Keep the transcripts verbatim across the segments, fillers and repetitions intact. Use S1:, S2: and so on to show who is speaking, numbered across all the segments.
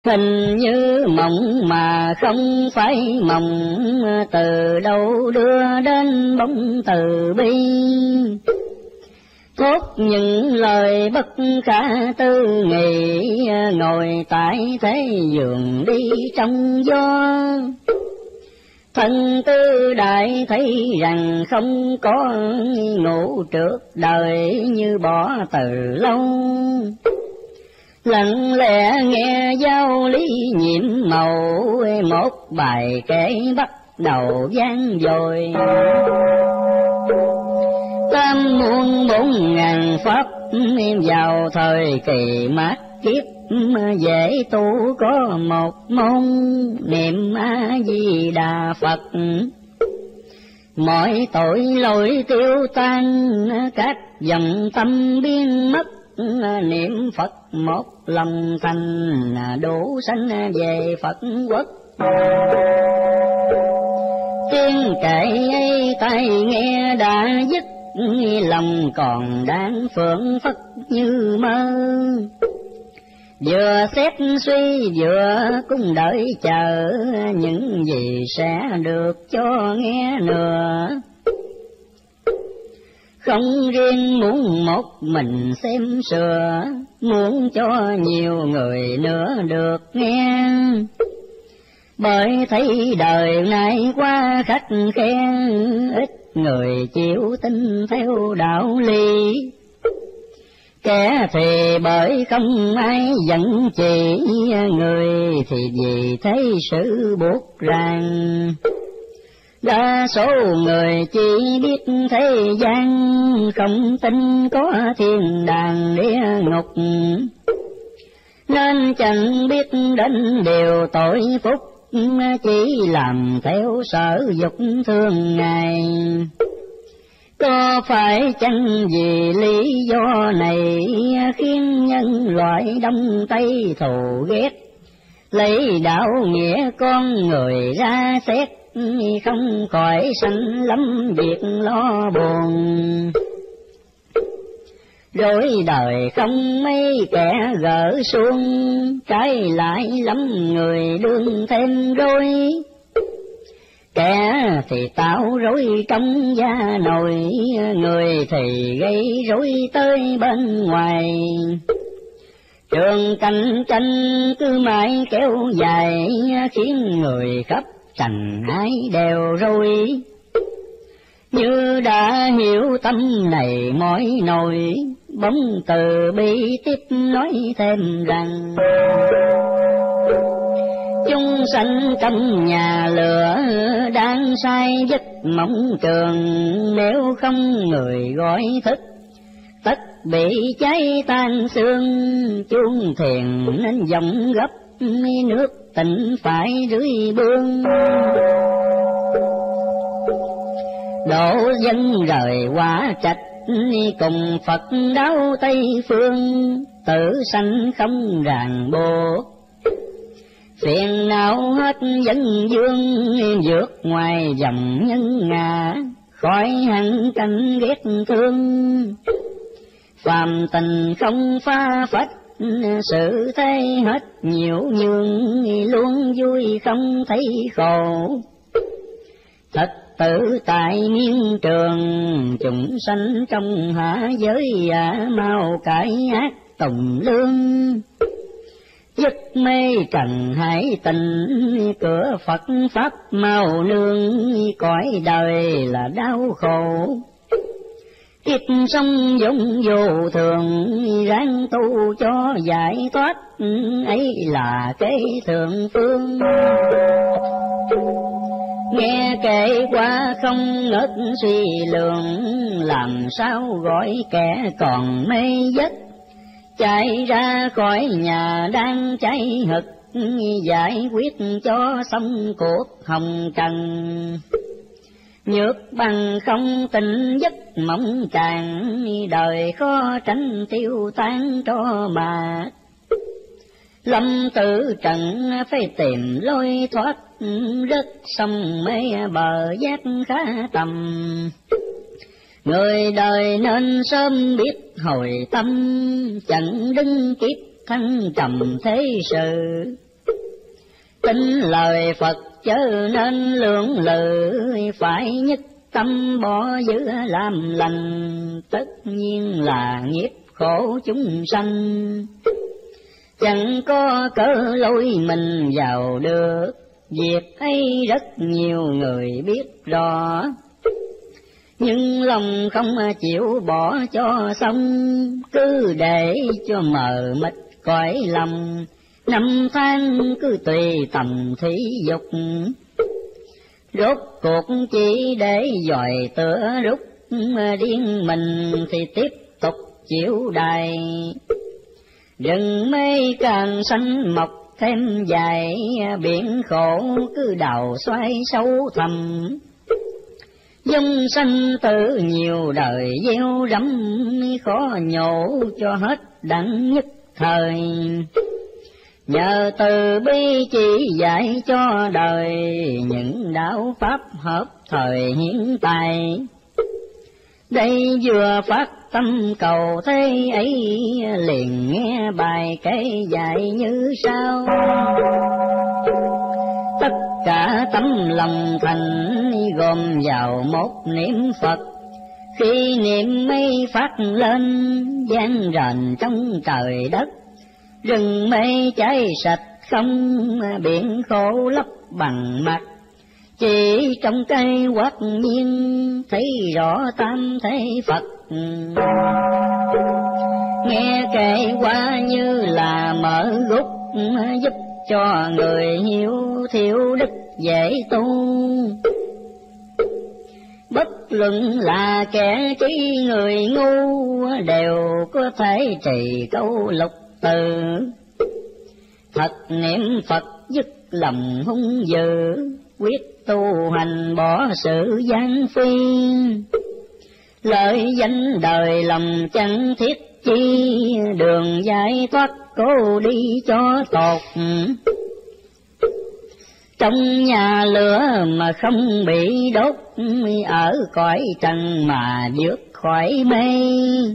S1: Hình như mộng mà không phải mộng, từ đâu đưa đến bóng từ bi. Thốt những lời bất khả tư nghị, ngồi tại thế giường đi trong gió. Thân tư đại thấy rằng không có ngủ trước đời, như bỏ từ lâu. Lặng lẽ nghe giáo lý nhiệm màu, một bài kể bắt đầu vang dội. Tam muôn bốn ngàn pháp vào thời kỳ mạt kiếp, dễ tu có một môn niệm A Di Đà Phật. Mọi tội lỗi tiêu tan, các dòng tâm biến mất, niệm Phật một lòng thành, đủ sanh về Phật quốc. Tiếng kệ ấy tai nghe đã dứt, lòng còn đang phượng phất như mơ. Vừa xét suy vừa cũng đợi chờ, những gì sẽ được cho nghe nữa. Không riêng muốn một mình xem sửa, muốn cho nhiều người nữa được nghe. Bởi thấy đời này quá khắc khe, ít người chịu tin theo đạo lý. Kẻ thì bởi không ai dẫn chỉ, người thì vì thế sự buộc ràng. Đa số người chỉ biết thế gian, không tin có thiên đàng địa ngục. Nên chẳng biết đến điều tội phúc, chỉ làm theo sở dục thương ngày. Có phải chăng vì lý do này, khiến nhân loại đông tây thù ghét, lấy đạo nghĩa con người ra xét, không khỏi sanh lắm việc lo buồn. Rối đời không mấy kẻ gỡ xuống, trái lại lắm người đương thêm rối. Kẻ thì tạo rối trong gia nội, người thì gây rối tới bên ngoài. Trường cạnh tranh cứ mãi kéo dài, khiến người khắp trần ai đều rối. Như đã hiểu tâm này mỏi nổi, bóng từ bi tiếp nói thêm rằng. Chúng sanh trong nhà lửa đang say giấc mộng trường, nếu không người gọi thức tất bị cháy tan xương. Chuông thiền nên giọng gấp, nước tịnh phải rưới bương. Độ dân rời quả trạch, cùng Phật đáo Tây phương, tử sanh không ràng buộc. Phiền não hết dân dương, vượt ngoài dòng nhân ngã, khỏi hẳn cảnh ghét thương. Phàm tình không pha phách, sự thế hết nhiều nhường, luôn vui không thấy khổ. Thật tự tại miên trường, chúng sanh trong hạ giới à, mau cải ác tùng lương. Giấc mê trần hải tình, cửa Phật Pháp mau nương, cõi đời là đau khổ. Kiếp sống giống vô thường, ráng tu cho giải thoát, ấy là kế thượng phương. Nghe kể qua không ngớt suy lượng, làm sao gọi kẻ còn mê giấc. Chạy ra khỏi nhà đang cháy hực, giải quyết cho xong cuộc hồng trần. Nhược bằng không tỉnh giấc mộng càng, đời khó tránh tiêu tan cho mà. Lâm tử trần phải tìm lối thoát, rất sông mê bờ giác khá tầm. Người đời nên sớm biết hồi tâm, chẳng đứng kiếp thăng trầm thế sự. tin lời Phật chớ nên lưỡng lự, phải nhất tâm bỏ giữ làm lành, tất nhiên là nghiệp khổ chúng sanh. Chẳng có cớ lôi mình vào được, việc ấy rất nhiều người biết rõ. Nhưng lòng không chịu bỏ cho xong, cứ để cho mờ mịt cõi lòng. Năm tháng cứ tùy tầm thí dục, rốt cuộc chỉ để dòi tựa rút. Điên mình thì tiếp tục chịu đài, rừng mây càng xanh mọc thêm dài. Biển khổ cứ đào xoay sâu thẳm, dung sanh tử nhiều đời gieo rắm. Khó nhổ cho hết đặng nhất thời, nhờ từ bi chỉ dạy cho đời. Những đạo pháp hợp thời hiện tại, đây vừa phát tâm cầu thế ấy. Liền nghe bài kể dạy như sau: tất cả tấm lòng thành gồm vào một niệm Phật. Khi niệm mây phát lên, vang rền trong trời đất. Rừng mây cháy sạch không, biển khổ lấp bằng mặt. Chỉ trong cây quát nhiên, thấy rõ tam thế Phật. Nghe kể qua như là mở gút, giúp cho người hiếu thiếu đức dễ tu. Bất luận là kẻ trí người ngu, đều có thể trì câu lục từ. Thật niệm Phật dứt lòng hung dữ, quyết tu hành bỏ sự gian phi. Lợi danh đời lòng chẳng thiết chi, đường giải thoát cố đi cho tột. Trong nhà lửa mà không bị đốt, ở cõi trần mà vượt khỏi mê.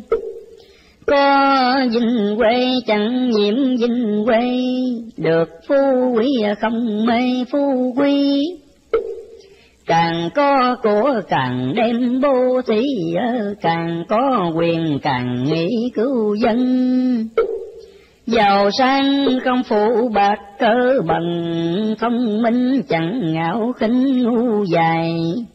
S1: Có vinh quê chẳng nhiễm vinh quê, được phú quý không mê phú quý. Càng có của càng đem bố thí, càng có quyền càng nghĩ cứu dân. Giàu sang không phụ bạc cơ bằng, thông minh chẳng ngạo khinh ngu dài.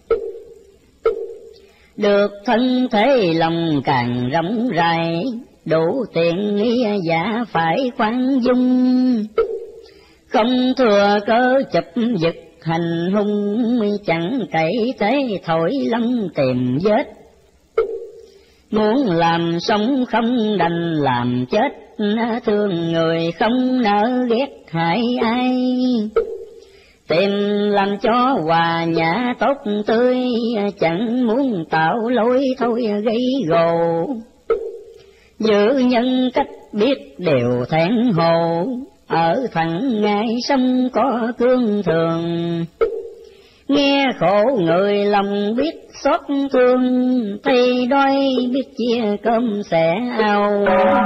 S1: Được thân thế lòng càng rộng rãi, đủ tiện nghi giả phải khoan dung. Không thừa cớ chụp giật hành hung, chẳng cậy thế thổi lâm tìm vết. Muốn làm sống không đành làm chết, thương người không nỡ ghét hại ai. Tìm làm cho hòa nhã tốt tươi, chẳng muốn tạo lối thôi gây gồ. Giữ nhân cách biết điều thẹn hồ, ở thẳng ngay sông có cương thường. Nghe khổ người lòng biết xót thương, thì đói biết chia cơm sẻ ao.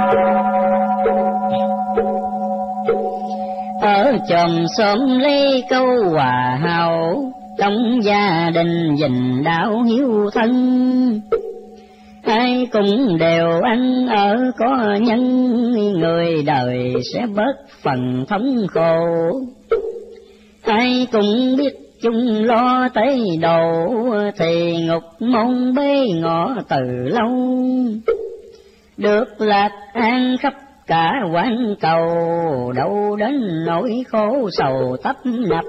S1: Ở chòm xóm lấy câu hòa hảo, trong gia đình gìn đạo hiếu thân. Ai cũng đều ăn ở có nhân, người đời sẽ bớt phần thống khổ. Ai cũng biết chung lo tới độ, thì ngục môn bế ngõ từ lâu. Được lạc an khắp cả quán cầu, đâu đến nỗi khổ sầu tấp nập.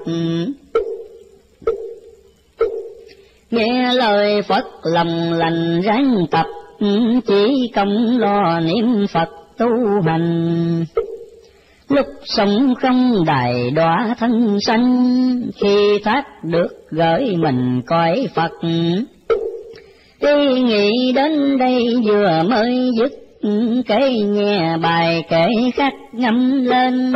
S1: Nghe lời Phật lòng lành ráng tập, chỉ công lo niệm Phật tu hành. Lúc sống không đài đọa thân sanh, khi thác được gửi mình cõi Phật. Ý nghĩ đến đây vừa mới dứt, kể nghe bài kể khác ngâm lên.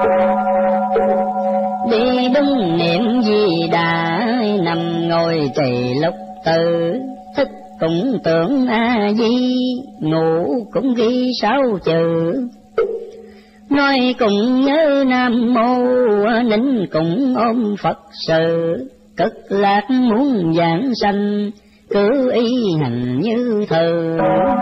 S1: Đi đúng niệm Di Đà, nằm ngồi trì lục tự. Thức cũng tưởng A Di, ngủ cũng ghi sáu chữ. Nói cùng nhớ Nam Mô, nín cùng ôm Phật sự, cực lạc muốn giảng sanh, cứ y hành như thường.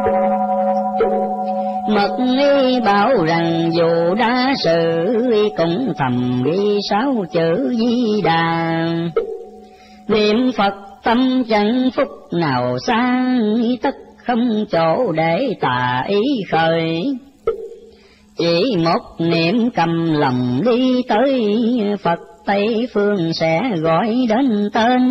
S1: Mật nghi bảo rằng dù đa sự, cũng thầm ghi sáu chữ Di Đà. Niệm Phật tâm chẳng phúc nào sang, tất không chỗ để tà ý khởi. Chỉ một niệm cầm lòng đi tới, Phật Tây Phương sẽ gọi đến tên.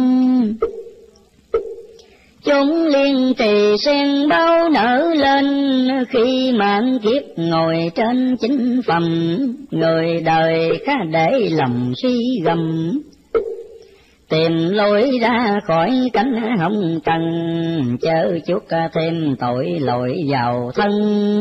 S1: Chúng liên trì sen bao nở lên, khi mãn kiếp ngồi trên chính phẩm. Người đời khá để lòng suy gầm, tìm lối ra khỏi cánh hồng trần. Chớ chuốc thêm tội lỗi vào thân,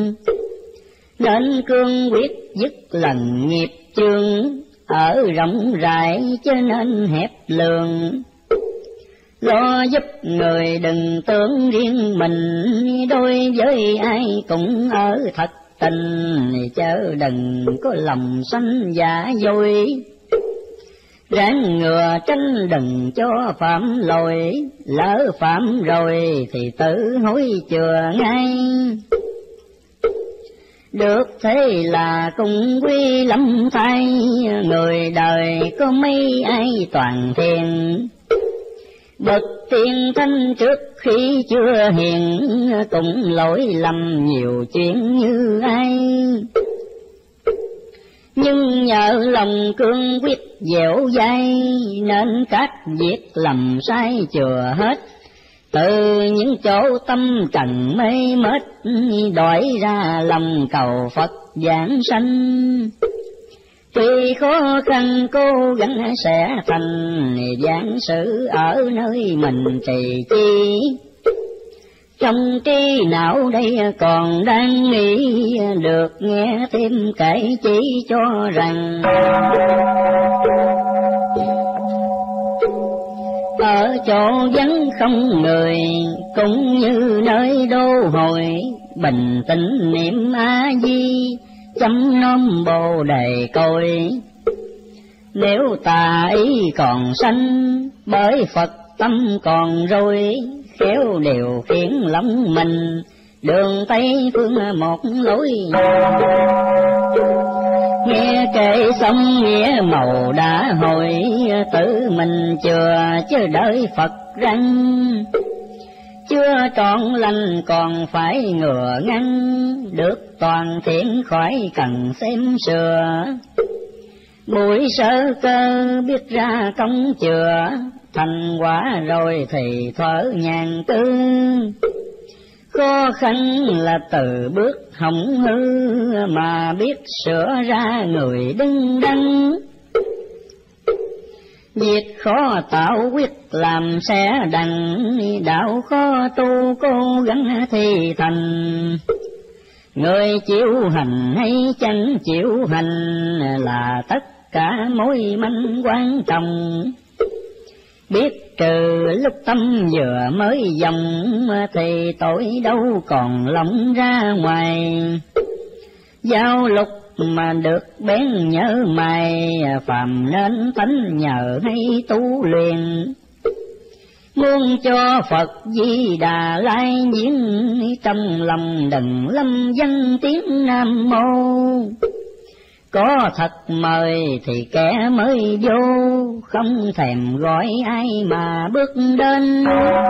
S1: nên cương quyết dứt lần nghiệp chướng. Ở rộng rãi cho nên hẹp lường, lo giúp người đừng tưởng riêng mình. Đối với ai cũng ở thật tình, chớ đừng có lòng sanh giả dối. Ráng ngừa tránh đừng cho phạm lỗi, lỡ phạm rồi thì tự hối chừa ngay. Được thế là cùng quy lắm thay, người đời có mấy ai toàn thiền. Bậc tiên thanh trước khi chưa hiền, cũng lỗi lầm nhiều chuyện như ai. Nhưng nhờ lòng cương quyết dẻo dai, nên các việc lầm sai chừa hết. Từ những chỗ tâm trần mê mết, đổi ra lòng cầu Phật giảng sanh. Tuy khó khăn cố gắng sẽ thành, giảng sự ở nơi mình trì chi. Trong trí não đây còn đang nghĩ, được nghe thêm kể chỉ cho rằng. Ở chỗ vắng không người, cũng như nơi đô hội. Bình tĩnh niệm A Di, chăm nom Bồ Đề cội. Nếu tà ý còn sanh, bởi Phật tâm còn rồi. Khéo điều khiển lòng mình, đường Tây Phương một lối. Nghe kể xong nghĩa màu đã hồi, tự mình chừa chứ đợi Phật răng. Chưa trọn lành còn phải ngừa ngăn, được toàn thiện khỏi cần xem sửa. Buổi sơ cơ biết ra công chừa, thành quả rồi thì thở nhàn cư. Khó khăn là từ bước hỏng hư, mà biết sửa ra người đứng đắn. Việc khó tạo quyết làm sẽ đặng, đạo khó tu cố gắng thì thành. Người chịu hành hay chẳng chịu hành, là tất cả mối manh quan trọng. Biết trừ lúc tâm vừa mới dòng, thì tội đâu còn lỏng ra ngoài. Giao lục mà được bén nhớ mày, phàm nên tánh nhờ hay tu luyện. Muốn cho Phật Di Đà lai diễn, trong lòng đừng lâm danh tiếng Nam Mô. Có thật mời thì kẻ mới vô, không thèm gọi ai mà bước đến.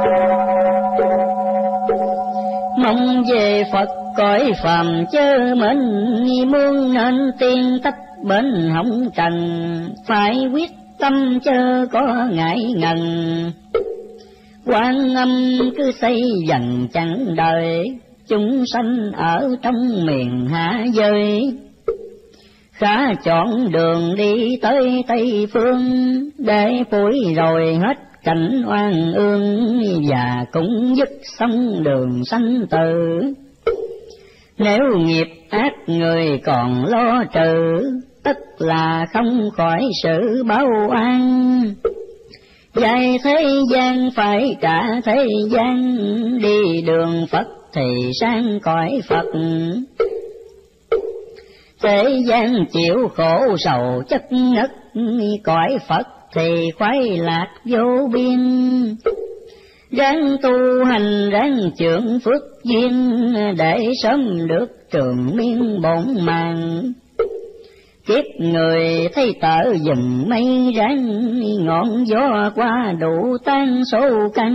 S1: Mong về Phật cõi phàm chớ mến, muôn nên tiên tách bên hồng trần. Phải quyết tâm chớ có ngại ngần, Quan Âm cứ xây dần chẳng đời. Chúng sanh ở trong miền hạ giới, khá chọn đường đi tới Tây Phương, để phủi rồi hết cảnh oan ương, và cũng dứt xong đường sanh tử. Nếu nghiệp ác người còn lo trừ, tất là không khỏi sự báo oan. Dài thế gian phải trả thế gian, đi đường Phật thì sang cõi Phật. Thế gian chịu khổ sầu chất ngất, cõi Phật thì khoái lạc vô biên. Ráng tu hành ráng chưởng phước duyên, để sớm được trường miên bổn mạng. Kiếp người thấy tở dừng mây ráng, ngọn gió qua đủ tan số căn.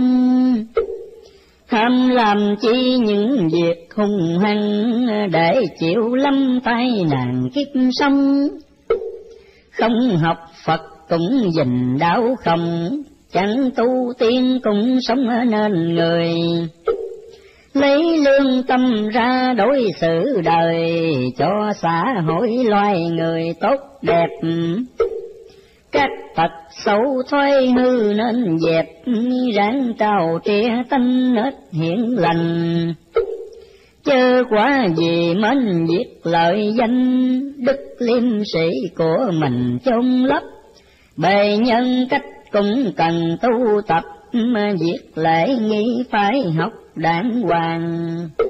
S1: Tham làm chi những việc hung hăng, để chịu lâm tai nạn kiếp sống. Không học Phật cũng dình đạo không, chẳng tu tiên cũng sống nên người. Lấy lương tâm ra đối xử đời, cho xã hội loài người tốt đẹp. Các tật xấu thói hư nên dẹp, ráng trao trĩa tánh nết hiển lành. Chớ quá gì mến việc lợi danh, đức liêm sĩ của mình chôn lấp. Bề nhân cách cũng cần tu tập, việc lễ nghi phải học đàng hoàng.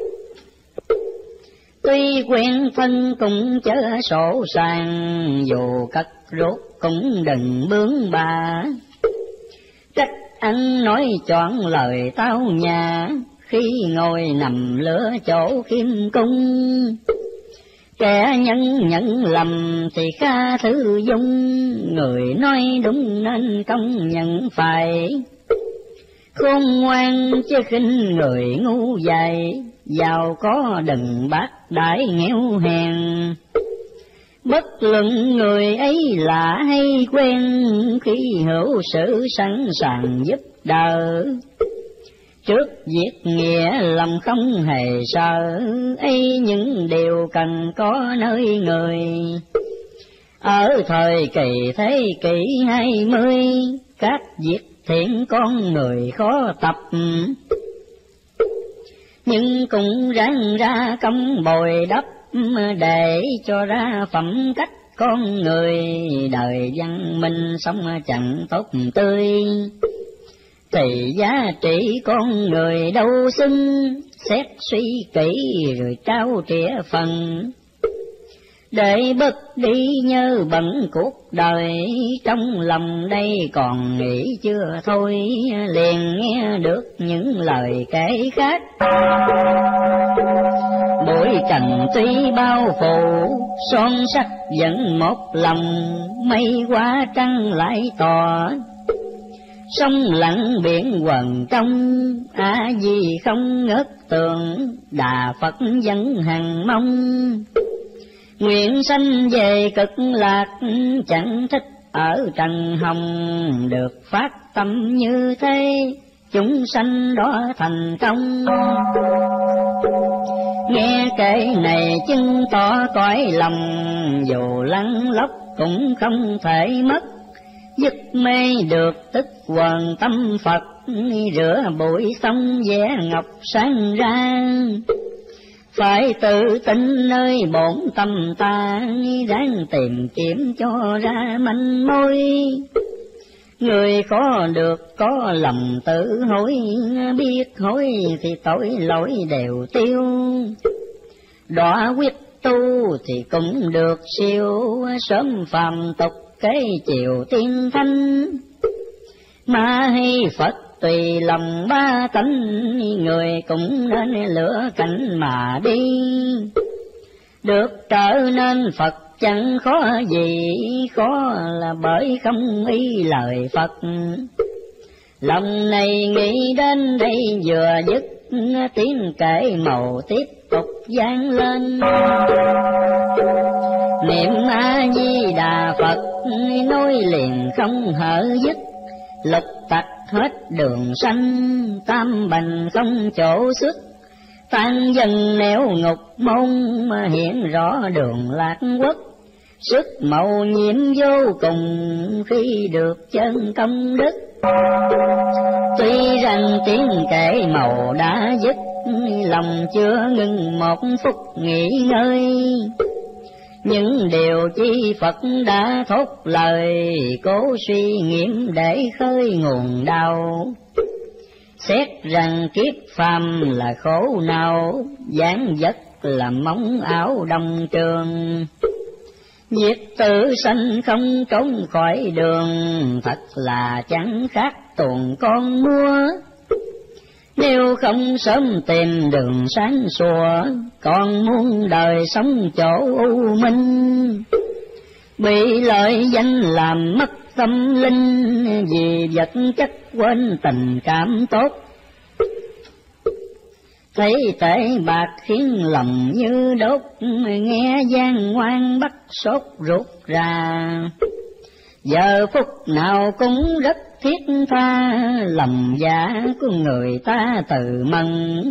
S1: Tuy quen thân cũng chớ sổ sàng, dù cất rốt cũng đừng bướng bà. Cách ăn nói chọn lời tao nhã, khi ngồi nằm lửa chỗ khiêm cung. Kẻ nhân nhận lầm thì kha thứ dung, người nói đúng nên công nhận phải. Khôn ngoan chứ khinh người ngu dại, giàu có đừng bác đãi nghèo hèn. Bất luận người ấy lạ hay quen, khi hữu sự sẵn sàng giúp đỡ. Trước việc nghĩa lòng không hề sợ, ấy những điều cần có nơi người. Ở thời kỳ thế kỷ hai mươi, các việc thiện con người khó tập. Nhưng cũng ráng ra công bồi đắp, để cho ra phẩm cách con người. Đời văn minh sống chẳng tốt tươi, thì giá trị con người đâu xứng. Xét suy kỹ rồi trao trĩa phần, để bất đi nhớ bận cuộc đời. Trong lòng đây còn nghĩ chưa thôi, liền nghe được những lời kể khác. Bụi trần tuy bao phủ, son sắc vẫn một lòng. Mây qua trăng lại tỏ, sông lặng biển quần trong. A Di không ngớt tường, Đà Phật vẫn hằng mong. Nguyện sanh về cực lạc, chẳng thích ở trần hồng. Được phát tâm như thế, chúng sanh đó thành công. Nghe kể này chứng tỏ cõi lòng, dù lăn lóc cũng không thể mất. Dứt mê được tức quần tâm Phật, rửa bụi xong vẽ ngọc sáng ra. Phải tự tin nơi bổn tâm ta, ráng tìm kiếm cho ra manh mối. Người có được có lòng tự hối, biết hối thì tội lỗi đều tiêu. Đọa quyết tu thì cũng được siêu, sớm phàm tục cái chiều tiên thanh. Ma hay Phật tùy lòng ba tánh, người cũng nên lửa cảnh mà đi. Được trở nên Phật chẳng khó gì, khó là bởi không ý lời Phật. Lòng này nghĩ đến đây vừa dứt, tiếng kể màu tiếp tục vang lên. Niệm A Di Đà Phật nói liền không hở dứt. Lục tặc hết đường sanh, tam bành không chỗ xuất. Tan dần nẻo ngục môn, mà hiện rõ đường lạc quốc. Sức màu nhiệm vô cùng, khi được chân công đức. Tuy rằng tiếng kể màu đã dứt, lòng chưa ngừng một phút nghỉ ngơi. Những điều chi Phật đã thốt lời, cố suy nghiệm để khơi nguồn đau. Xét rằng kiếp phàm là khổ nào, giảng vật làm móng áo đồng trường. Diệt tử sanh không trốn khỏi đường, thật là chẳng khác tuồng con mua. Nếu không sớm tìm đường sáng sủa, còn muốn đời sống chỗ u minh. Bị lợi danh làm mất tâm linh, vì vật chất quên tình cảm tốt. Thấy tệ bạc khiến lòng như đốt, nghe gian ngoan bắt sốt ruột ra. Giờ phút nào cũng rất thiết tha, lòng dạ của người ta từ mần.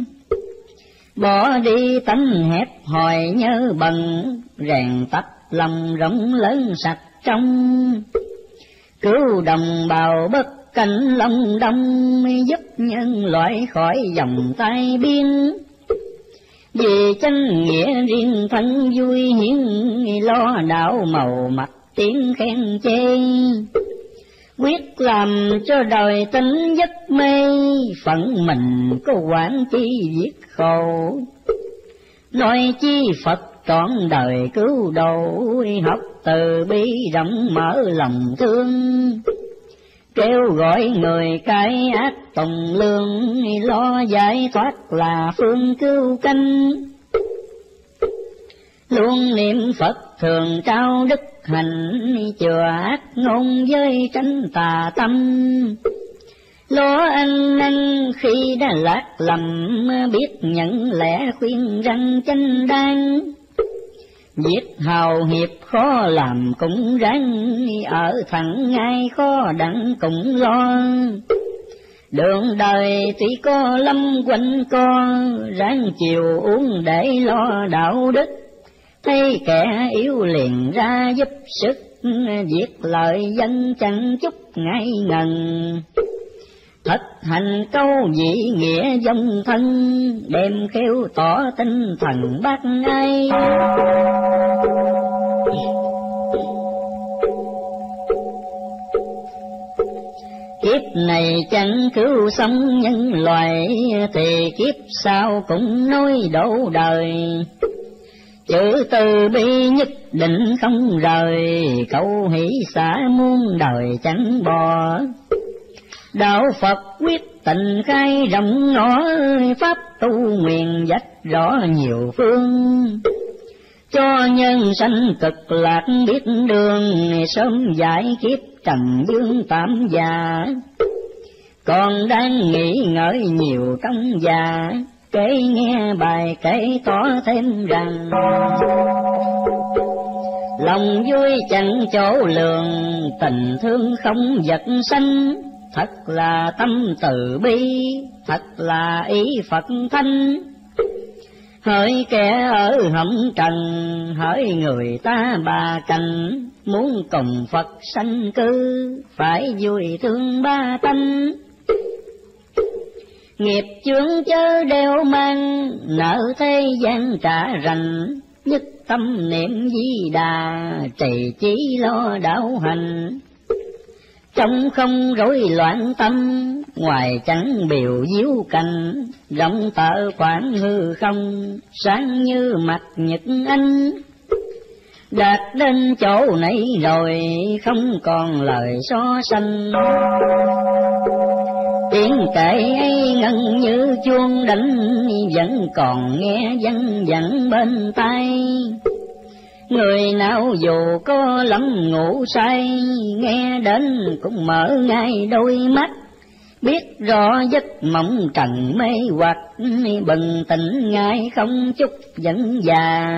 S1: Bỏ đi tánh hẹp hòi nhớ bần, rèn tập lòng rộng lớn sạch trong. Cứu đồng bào bất cảnh lòng đông, giúp nhân loại khỏi dòng tai biên. Vì chân nghĩa riêng thân vui hiến, lo đạo màu mặt tiếng khen chê. Quyết làm cho đời tính giấc mê, phận mình có quản chi viết khổ. Nói chi Phật trọn đời cứu độ, học từ bi rộng mở lòng thương. Kêu gọi người cải ác tùng lương, lo giải thoát là phương cứu canh. Luôn niệm Phật thường trao đức hạnh, chừa ác ngôn với tránh tà tâm. Lo ăn năn khi đã lạc lầm, biết nhận lẽ khuyên răng chánh đáng. Giết hào hiệp khó làm cũng ráng, ở thẳng ngay khó đặng cũng lo. Đường đời tuy có lâm quanh co, ráng chiều uống để lo đạo đức. Thấy kẻ yếu liền ra giúp sức, viết lời dân chẳng chút ngại ngần. Thật hành câu dị nghĩa dòng thân, đem khéo tỏ tinh thần bác ai. Kiếp này chẳng cứu sống nhân loại, thì kiếp sau cũng nói đổ đời. Chữ từ bi nhất định không rời, câu hỷ xả muôn đời chẳng bỏ. Đạo Phật quyết tình khai rộng ngõ, pháp tu nguyện dắt rõ nhiều phương. Cho nhân sanh cực lạc biết đường, sớm giải kiếp trần dương tạm già. Còn đang nghĩ ngợi nhiều trong già, kể nghe bài kể tỏ thêm rằng. Lòng vui chẳng chỗ lường, tình thương không vật sanh. Thật là tâm từ bi, thật là ý Phật thanh. Hỡi kẻ ở hầm trần, hỡi người ta bà cành. Muốn cùng Phật sanh cư, phải vui thương ba tánh. Nghiệp chướng chớ đeo mang, nợ thế gian trả rành. Nhất tâm niệm Di Đà, trì chí lo đạo hành. Trong không rối loạn tâm, ngoài chẳng biểu diếu cành. Rộng tợ khoảng hư không, sáng như mặt nhật ánh. Đạt đến chỗ này rồi, không còn lời so sánh. Tiếng kể ấy ngân như chuông đánh, vẫn còn nghe văng vẳng bên tai. Người nào dù có lắm ngủ say, nghe đến cũng mở ngay đôi mắt. Biết rõ giấc mộng trần mê hoặc, bừng tỉnh ngay không chút vẫn già.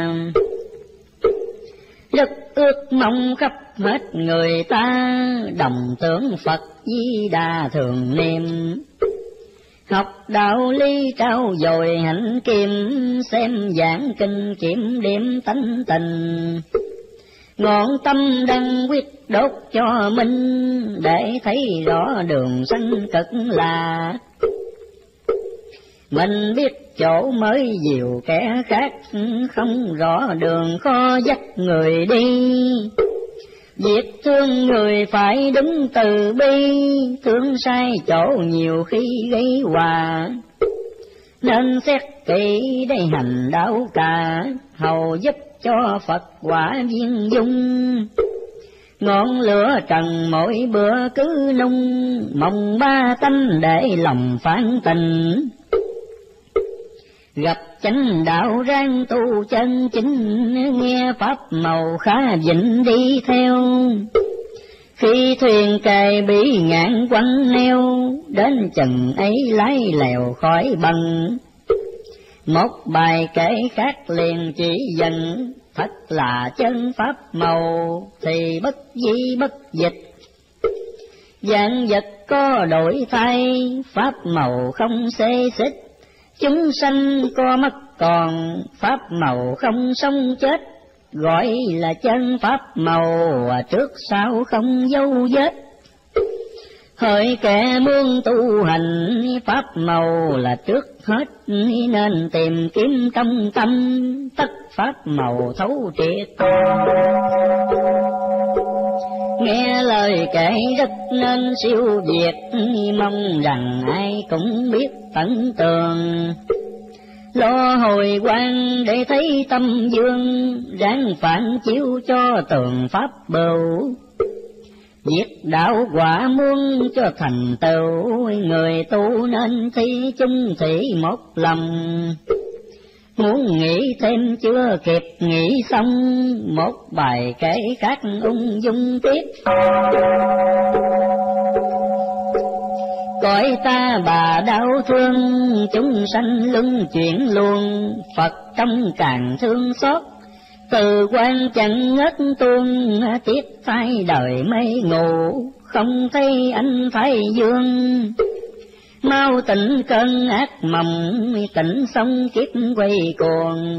S1: Rất ước mong khắp hết người ta, đồng tưởng Phật Di Đà thường niệm. Học đạo lý trao dồi hạnh kim, xem giảng kinh kiểm điểm tánh tình. Ngọn tâm đăng quyết đốt cho minh, để thấy rõ đường sanh cực là. Mình biết chỗ mới dìu kẻ khác, không rõ đường khó dắt người đi. Việc thương người phải đúng từ bi, thương sai chỗ nhiều khi gây hòa. nên xét kỹ để hành đạo cả, hầu giúp cho Phật quả viên dung. Ngọn lửa trần mỗi bữa cứ nung, mong ba tánh để lòng phản tình. Gặp chánh đạo ráng tu chân chính, nghe pháp màu khá vịnh đi theo. Khi thuyền cày bị ngạn quanh neo, đến chừng ấy lái lèo khỏi bằng. Một bài kể khác liền chỉ dần, thật là chân pháp màu thì bất di bất dịch. Vạn vật có đổi thay, pháp màu không xê xích. Chúng sanh có mất còn, pháp màu không sống chết. Gọi là chân pháp màu, trước sau không dấu vết. Hỡi kẻ muốn tu hành, pháp màu là trước hết, nên tìm kiếm trong tâm, tất pháp màu thấu triệt. Nghe lời kể rất nên siêu việt, mong rằng ai cũng biết tận tường. Lo hồi quan để thấy tâm dương, ráng phản chiếu cho tường pháp bưu. Việc đạo quả muốn cho thành tựu, người tu nên thi chung thủy một lòng. Muốn nghĩ thêm chưa kịp nghĩ xong, một bài kể khác ung dung tiếp. Cõi ta bà đau thương, chúng sanh luân chuyển luôn. Phật trong càng thương xót, từ quan chẳng ngất tuôn. Tiếc thay đời mây ngủ, không thấy anh Thái Dương. Mau tỉnh cơn ác mộng, tỉnh xong kiếp quay cuồng.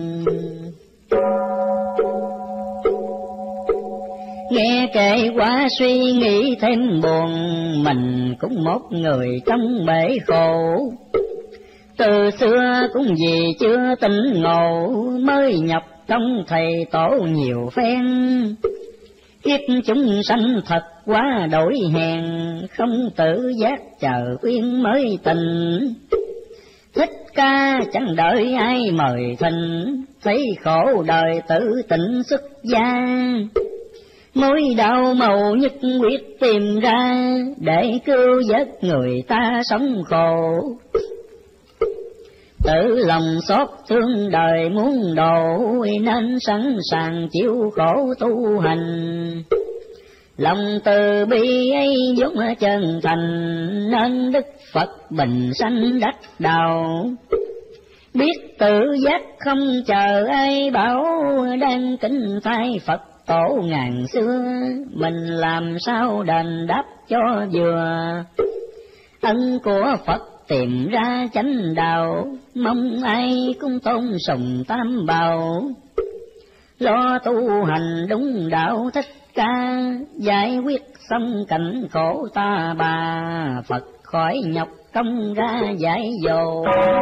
S1: Nghe kể quá suy nghĩ thêm buồn, mình cũng một người trong bể khổ. Từ xưa cũng vì chưa tỉnh ngộ, mới nhập trong thầy tổ nhiều phen. Kiếp chúng sanh thật quá đổi hèn, không tự giác chờ khuyên mới tình. Thích Ca chẳng đợi ai mời thỉnh, thấy khổ đời tự tỉnh xuất gia. Mối đau màu nhất quyết tìm ra, để cứu vớt người ta sống khổ. Tự lòng xót thương đời muốn độ, nên sẵn sàng chịu khổ tu hành. Lòng từ bi ấy vốn chân thành, nên Đức Phật bình sanh đắc đạo. Biết tự giác không chờ ai bảo, đang kính thay Phật tổ ngàn xưa. Mình làm sao đền đáp cho vừa, ân của Phật tìm ra chánh đạo. Mong ai cũng tôn sùng tam bảo, lo tu hành đúng đạo Thích Ca. Giải quyết xong cảnh khổ ta bà, Phật khỏi nhọc công ra giải dồ.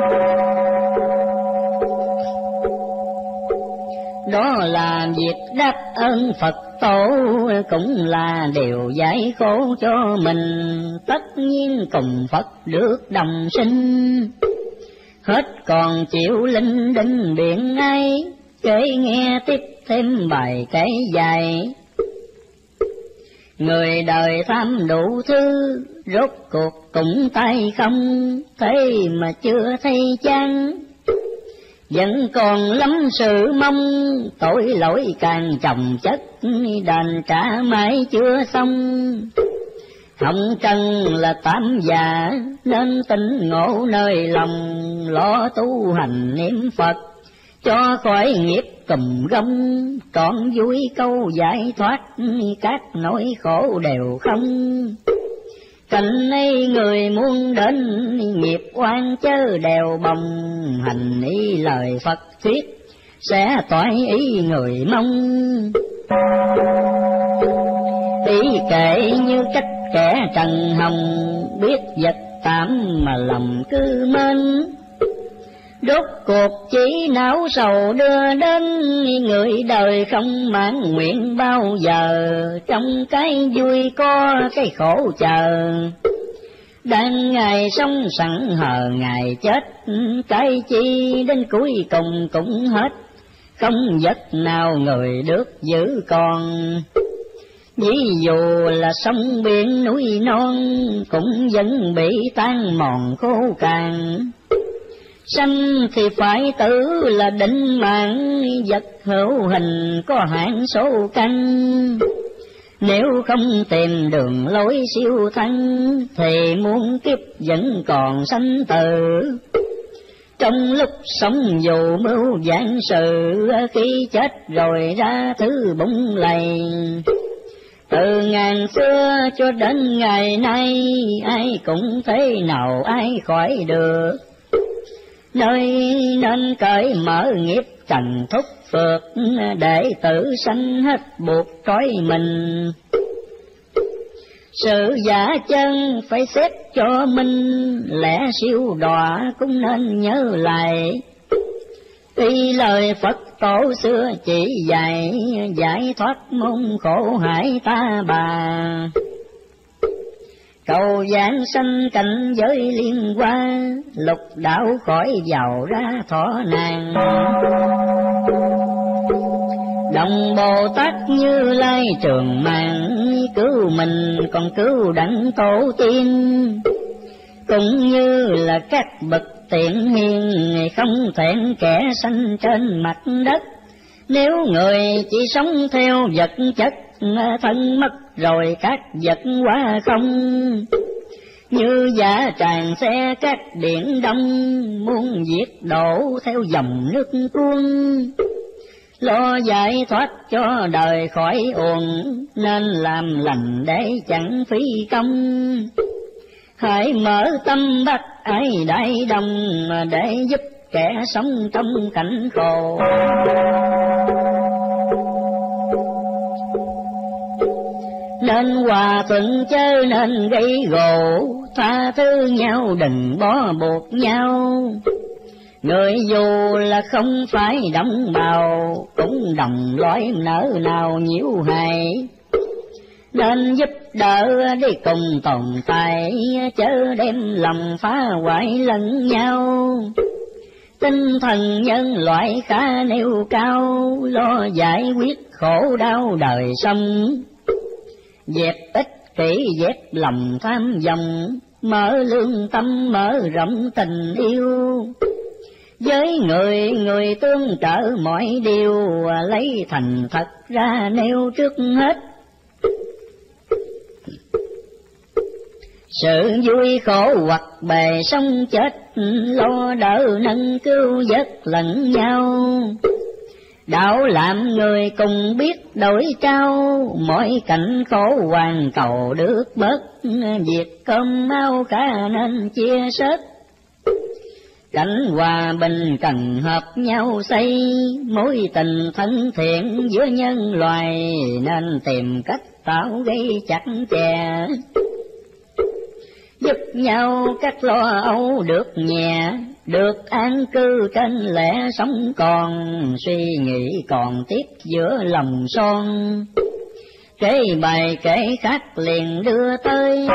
S1: Đó là việc đáp ơn Phật tổ, cũng là điều giải khổ cho mình. Tất nhiên cùng Phật được đồng sinh, hết còn chịu linh đinh điện ai. Kể nghe tiếp thêm bài kể dài, người đời tham đủ thứ, rốt cuộc cũng tay không. Thế mà chưa thấy chăng, vẫn còn lắm sự mong. Tội lỗi càng chồng chất, đền trả mãi chưa xong. Hồng trần là tám già, nên tỉnh ngộ nơi lòng. Lo tu hành niệm Phật, cho khỏi nghiệp cùm gông. Trọn vui câu giải thoát, các nỗi khổ đều không. Cảnh ấy người muốn đến, nghiệp oan chớ đều bồng. Hành ý lời Phật thuyết, sẽ toại ý người mong. Ý kể như cách kẻ trần hồng, biết vật tạm mà lòng cứ mến. Rốt cuộc chỉ não sầu đưa đến, người đời không mãn nguyện bao giờ. Trong cái vui có cái khổ chờ, Đang ngày sống sẵn hờ ngày chết, cái chi đến cuối cùng cũng hết, không vật nào người được giữ còn. Ví dụ là sông biển núi non, cũng vẫn bị tan mòn khô cằn. Sanh thì phải tử là định mạng, vật hữu hình có hạn số căn. Nếu không tìm đường lối siêu thăng, thì muôn kiếp vẫn còn sanh tử. Trong lúc sống dù mưu vạn sự, khi chết rồi ra thứ bụng lầy. Từ ngàn xưa cho đến ngày nay, ai cũng thế nào ai khỏi được. Nơi nên cởi mở nghiệp trần thúc phượt, để tử sanh hết buộc trói mình. Sự giả chân phải xét cho mình, lẽ siêu đọa cũng nên nhớ lại. Tuy lời Phật tổ xưa chỉ dạy, giải thoát môn khổ hải ta bà. Cầu giảng sanh cảnh giới liên hoa, lục đạo khỏi giàu ra thọ nàng. Đồng Bồ Tát Như Lai trường mạng, cứu mình còn cứu đặng tổ tiên. Cũng như là các bậc tiện hiền, không thẹn kẻ sanh trên mặt đất. Nếu người chỉ sống theo vật chất, thân mất rồi các vật hóa không. Như giả tràn xe các biển đông, muốn diệt đổ theo dòng nước tuôn. Lo giải thoát cho đời khỏi uổng, nên làm lành để chẳng phí công. Hãy mở tâm bắt ai đại đồng, để giúp kẻ sống trong cảnh khổ. Nên hòa thuận chớ nên gây gổ, tha thứ nhau đừng bó buộc nhau. Người dù là không phải đồng bào, cũng đồng loại nỡ nào nhiễu hại. Nên giúp đỡ đi cùng tồn tại, chớ đem lòng phá hoại lẫn nhau. Tinh thần nhân loại khá nêu cao, lo giải quyết khổ đau đời sống. Dẹp ích kỷ dẹp lòng tham vọng, mở lương tâm mở rộng tình yêu. Với người người tương trợ mọi điều, lấy thành thật ra nêu trước hết. Sự vui khổ hoặc bề sống chết, lo đỡ nâng cứu vớt lẫn nhau. Đạo làm người cùng biết đổi trao, mọi cảnh khổ hoàn cầu được bớt. Việc cơm áo cá nên chia sớt, cảnh hòa bình cần hợp nhau xây. Mối tình thân thiện giữa nhân loài, nên tìm cách tạo gây chặt chẽ. Giúp nhau các lo âu được nhẹ, được an cư trên lẽ sống còn. Suy nghĩ còn tiếp giữa lòng son, kể bài kể khác liền đưa tới.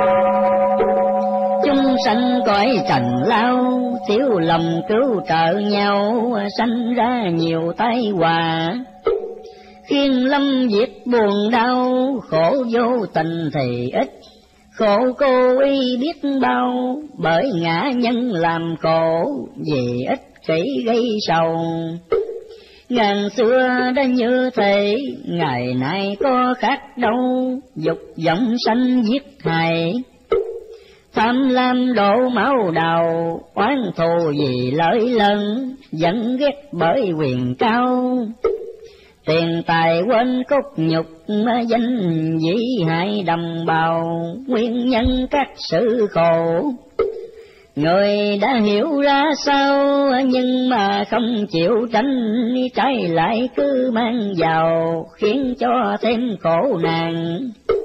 S1: Chúng sanh cõi trần lao, thiếu lòng cứu trợ nhau, sanh ra nhiều tai họa. Khiến lâm diệt buồn đau, khổ vô tình thì ít, khổ cô y biết bao. Bởi ngã nhân làm khổ, vì ích kỷ gây sầu. Ngàn xưa đã như thế, ngày nay có khác đâu. Dục vọng sanh giết hại, tham lam đổ máu đầu. Oán thù vì lợi lớn, dẫn ghét bởi quyền cao. Tiền tài quên cốt nhục, danh dĩ hại đồng bào. Nguyên nhân các sự khổ, người đã hiểu ra sao. Nhưng mà không chịu tránh, trái lại cứ mang vào, khiến cho thêm khổ nạn.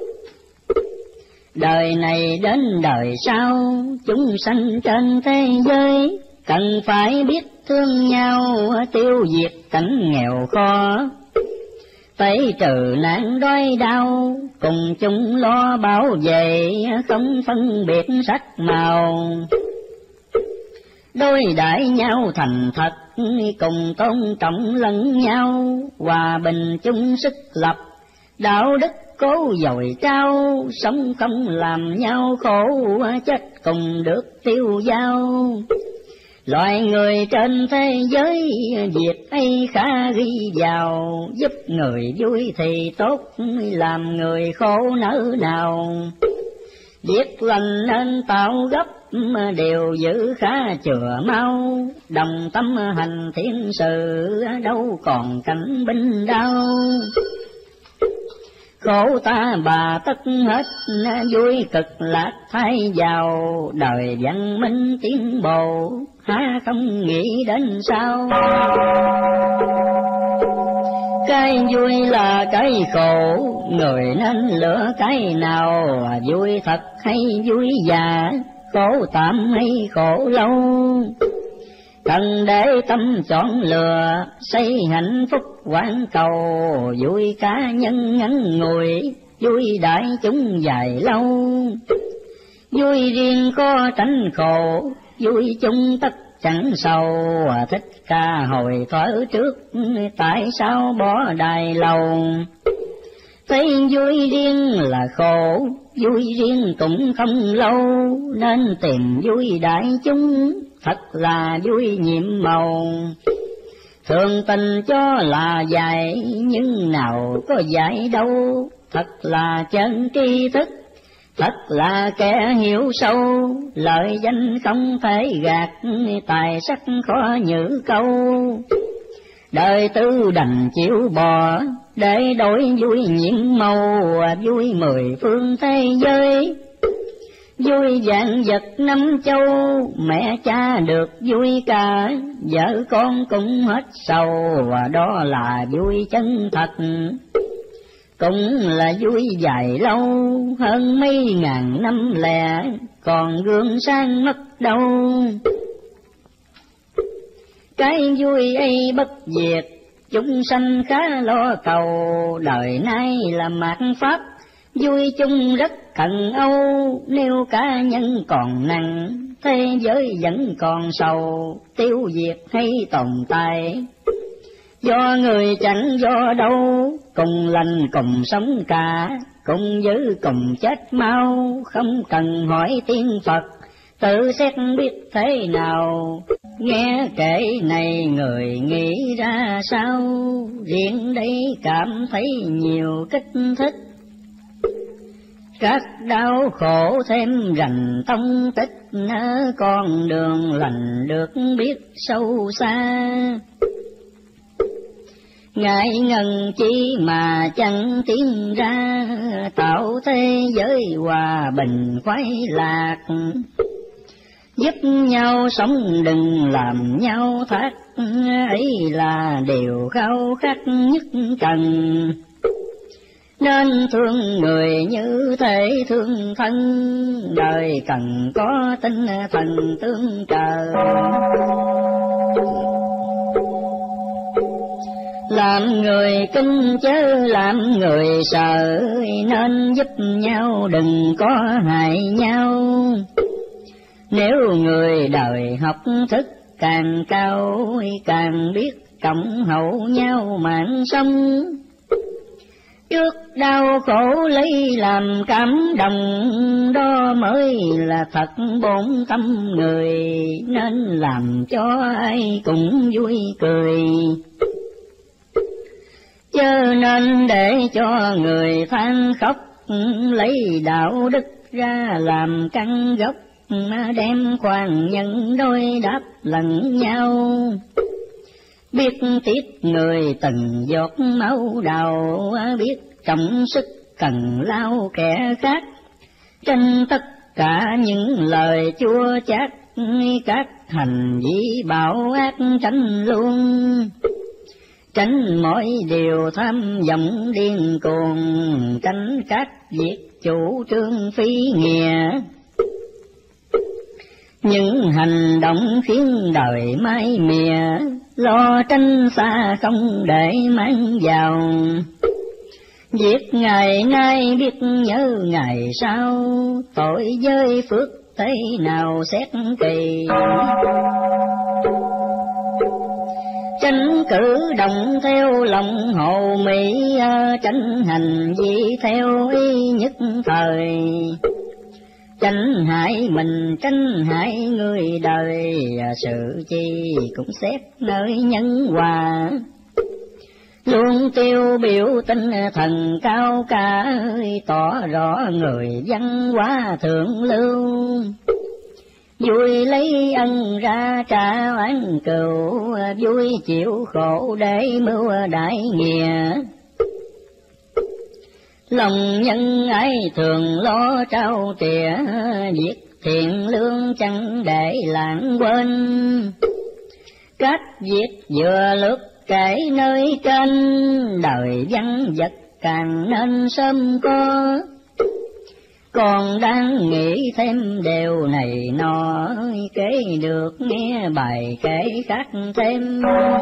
S1: Đời này đến đời sau, chúng sanh trên thế giới cần phải biết thương nhau, tiêu diệt cảnh nghèo khó. tẩy trừ nạn đói đau, cùng chung lo bảo vệ, không phân biệt sắc màu. Đối đãi nhau thành thật, cùng tôn trọng lẫn nhau, hòa bình chung sức lập, đạo đức cố dồi trao, sống không làm nhau khổ, chết cùng được tiêu dao. Loài người trên thế giới, việc ấy khá ghi vào, giúp người vui thì tốt, làm người khổ nỡ nào. Việc lành nên tạo gấp, đều giữ khá chừa mau, đồng tâm hành thiện sự, đâu còn cảnh binh đau. Khổ ta bà tất hết, vui cực lạc thay vào, đời văn minh tiến bộ, há không nghĩ đến sao. Cái vui là cái khổ, người nên lựa cái nào, vui thật hay vui giả, khổ tạm hay khổ lâu. Cần để tâm chọn lựa, xây hạnh phúc quán cầu, vui cá nhân ngắn ngủi, vui đại chúng dài lâu. Vui riêng có tránh khổ, vui chung tất chẳng sầu, thích ca hồi thuở trước, tại sao bỏ đài lầu. Thấy vui riêng là khổ, vui riêng cũng không lâu, nên tìm vui đại chúng, thật là vui nhiệm màu. Thường tình cho là dạy, nhưng nào có dạy đâu, thật là chân tri thức, thật là kẻ hiểu sâu. Lợi danh không thể gạt, tài sắc khó nhử câu. Đời tư đành chịu bò, để đổi vui nhiệm màu, vui mười phương thế giới. Vui vạn vật năm châu, mẹ cha được vui cả, vợ con cũng hết sầu, và đó là vui chân thật. Cũng là vui dài lâu, hơn mấy ngàn năm lẻ, còn gương sang mất đâu. Cái vui ấy bất diệt, chúng sanh khá lo cầu, đời nay là mạt pháp, vui chung rất cần âu. Nếu cá nhân còn nặng, thế giới vẫn còn sầu, tiêu diệt hay tồn tại. Do người chẳng do đâu, cùng lành cùng sống cả, cùng giữ cùng chết mau, không cần hỏi tiên Phật, tự xét biết thế nào. Nghe kể này người nghĩ ra sao, riêng đây cảm thấy nhiều kích thích. Các đau khổ thêm rành tông tích, con đường lành được biết sâu xa. Ngại ngần chi mà chẳng tiến ra, tạo thế giới hòa bình khoái lạc. Giúp nhau sống đừng làm nhau thác, ấy là điều khao khát nhất cần. Nên thương người như thể thương thân, đời cần có tinh thần tương trợ. Làm người kinh chớ làm người sợ, nên giúp nhau đừng có hại nhau. Nếu người đời học thức càng cao, càng biết cộng hậu nhau mạng sống. Trước đau khổ lấy làm cảm động, đó mới là thật bổn tâm người, nên làm cho ai cũng vui cười. Chớ nên để cho người than khóc, lấy đạo đức ra làm căn gốc, đem khoan nhân đôi đáp lẫn nhau. Biết tiếc người từng giọt máu đào, biết trọng sức cần lao kẻ khác. Tranh tất cả những lời chua chát, các hành vi bạo ác tránh luôn. Tránh mọi điều tham vọng điên cuồng, tránh các việc chủ trương phi nghĩa. Những hành động khiến đời mái mìa, lo tranh xa không để mang vào. Giết ngày nay biết nhớ ngày sau, tội với phước thế nào xét kỳ. Tranh cử động theo lòng hồ mỹ, tranh hành vi theo ý nhất thời. Tranh hại mình tranh hại người đời, sự chi cũng xét nơi nhân hòa. Luôn tiêu biểu tinh thần cao cả, tỏ rõ người văn hóa thượng lưu. Vui lấy ân ra trả oán cừu, vui chịu khổ để mưu đại nghĩa. Lòng nhân ái thường lo trao trìa, việc thiện lương chẳng để lãng quên. Các việc vừa lướt kể nơi trên, đời văn vật càng nên sớm có. Còn đang nghĩ thêm điều này nọ, kể được nghe bài kể khác thêm.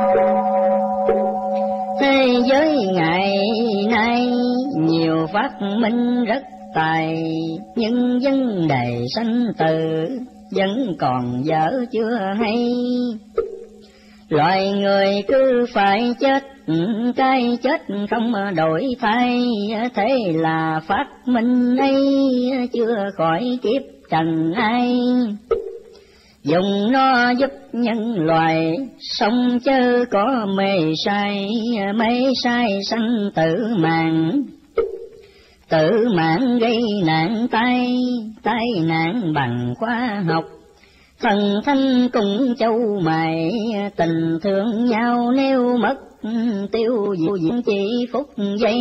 S1: Thế giới ngày nay nhiều phát minh rất tài, nhưng vấn đề sanh tử vẫn còn dở chưa hay. Loài người cứ phải chết, cái chết không đổi thay, thế là phát minh ấy chưa khỏi kiếp trần ai. Dùng nó giúp nhân loại sống chớ có mê sai, mê sai sanh tử mạng. Tử mạng gây nạn tai, tai nạn bằng khoa học. Thần thanh cùng châu mày, tình thương nhau nếu mất, tiêu diệu diễn chỉ phút giây.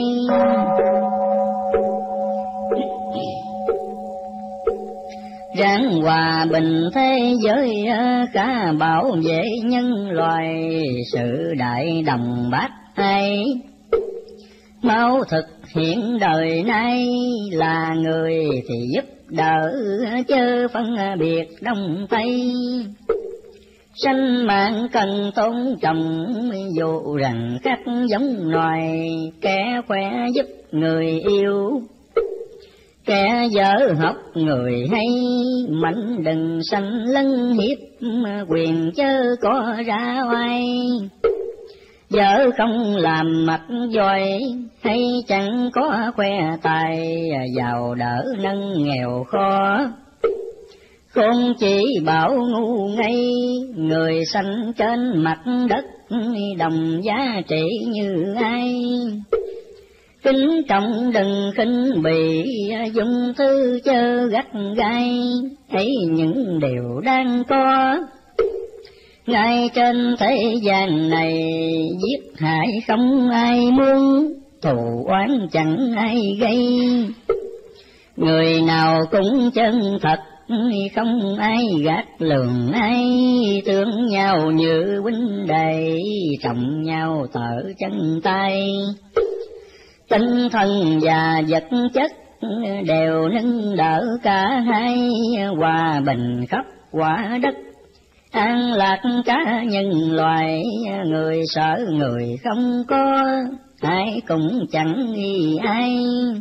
S1: Ráng hòa bình thế giới, cả bảo vệ nhân loại, sự đại đồng bác ai. Mau thực hiện đời nay, là người thì giúp đỡ, chớ phân biệt đông tây. Sanh mạng cần tôn trọng, dù rằng khác giống loài. Kẻ khỏe giúp người yêu, kẻ dở học người hay. Mạnh đừng sanh lấn hiếp, quyền chớ có ra oai. Vợ không làm mặt dòi, hay chẳng có khoe tài. Giàu đỡ nâng nghèo khó, không chỉ bảo ngu ngây. Người sanh trên mặt đất, đồng giá trị như ai. Kính trọng đừng khinh bỉ, dùng thư chớ gắt gai. Thấy những điều đang có ngay trên thế gian này. Giết hại không ai muốn, thù oán chẳng ai gây. Người nào cũng chân thật, không ai gạt lường ai. Thương nhau như huynh đệ, trọng nhau tở chân tay. Tinh thần và vật chất đều nâng đỡ cả hai. Hòa bình khắp quả đất, an lạc cả nhân loại. Người sợ người không có, ai cũng chẳng nghi ai.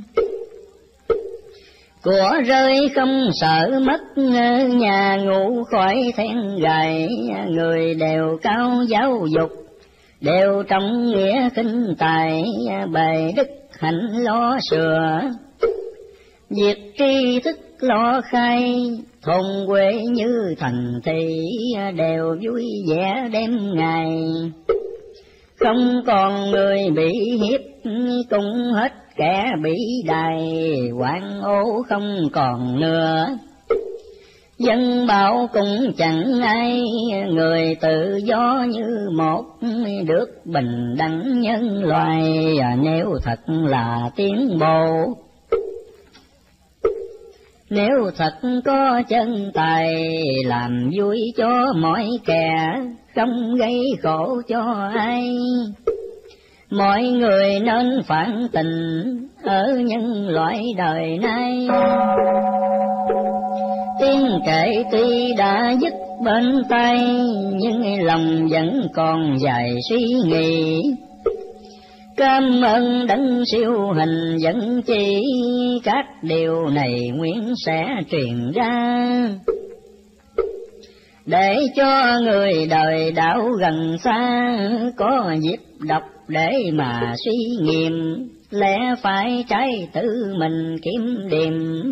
S1: Của rơi không sợ mất, nhà ngủ khỏi then gài. Người đều cao giáo dục, đều trong nghĩa khinh tài. Bề đức hạnh lo sửa, việc tri thức lo khai. Thôn quê như thành thị, đều vui vẻ đêm ngày. Không còn người bị hiếp, cũng hết kẻ bị đày. Hoạn ố không còn nữa, dân bảo cũng chẳng ai. Người tự do như một, được bình đẳng nhân loại. Nếu thật là tiến bộ, nếu thật có chân tài. Làm vui cho mọi kẻ, không gây khổ cho ai. Mọi người nên phản tình ở nhân loại đời nay. Tiếng kệ tuy đã dứt bên tay, nhưng lòng vẫn còn dài suy nghĩ. Cảm ơn đấng siêu hình dẫn chỉ, các điều này nguyện sẽ truyền ra, để cho người đời đạo gần xa có dịp đọc để mà suy nghiệm, lẽ phải trái tự mình kiểm điểm,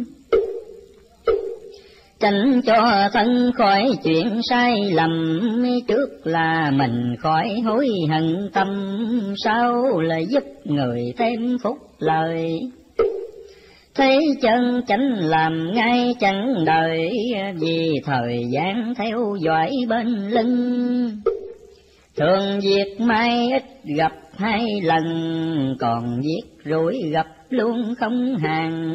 S1: tránh cho thân khỏi chuyện sai lầm, trước là mình khỏi hối hận tâm, sau là giúp người thêm phúc lời. Thấy chân chánh làm ngay chẳng đợi, vì thời gian theo dõi bên lưng. Thường việc mai ít gặp hai lần, còn việc rủi gặp luôn không hàng.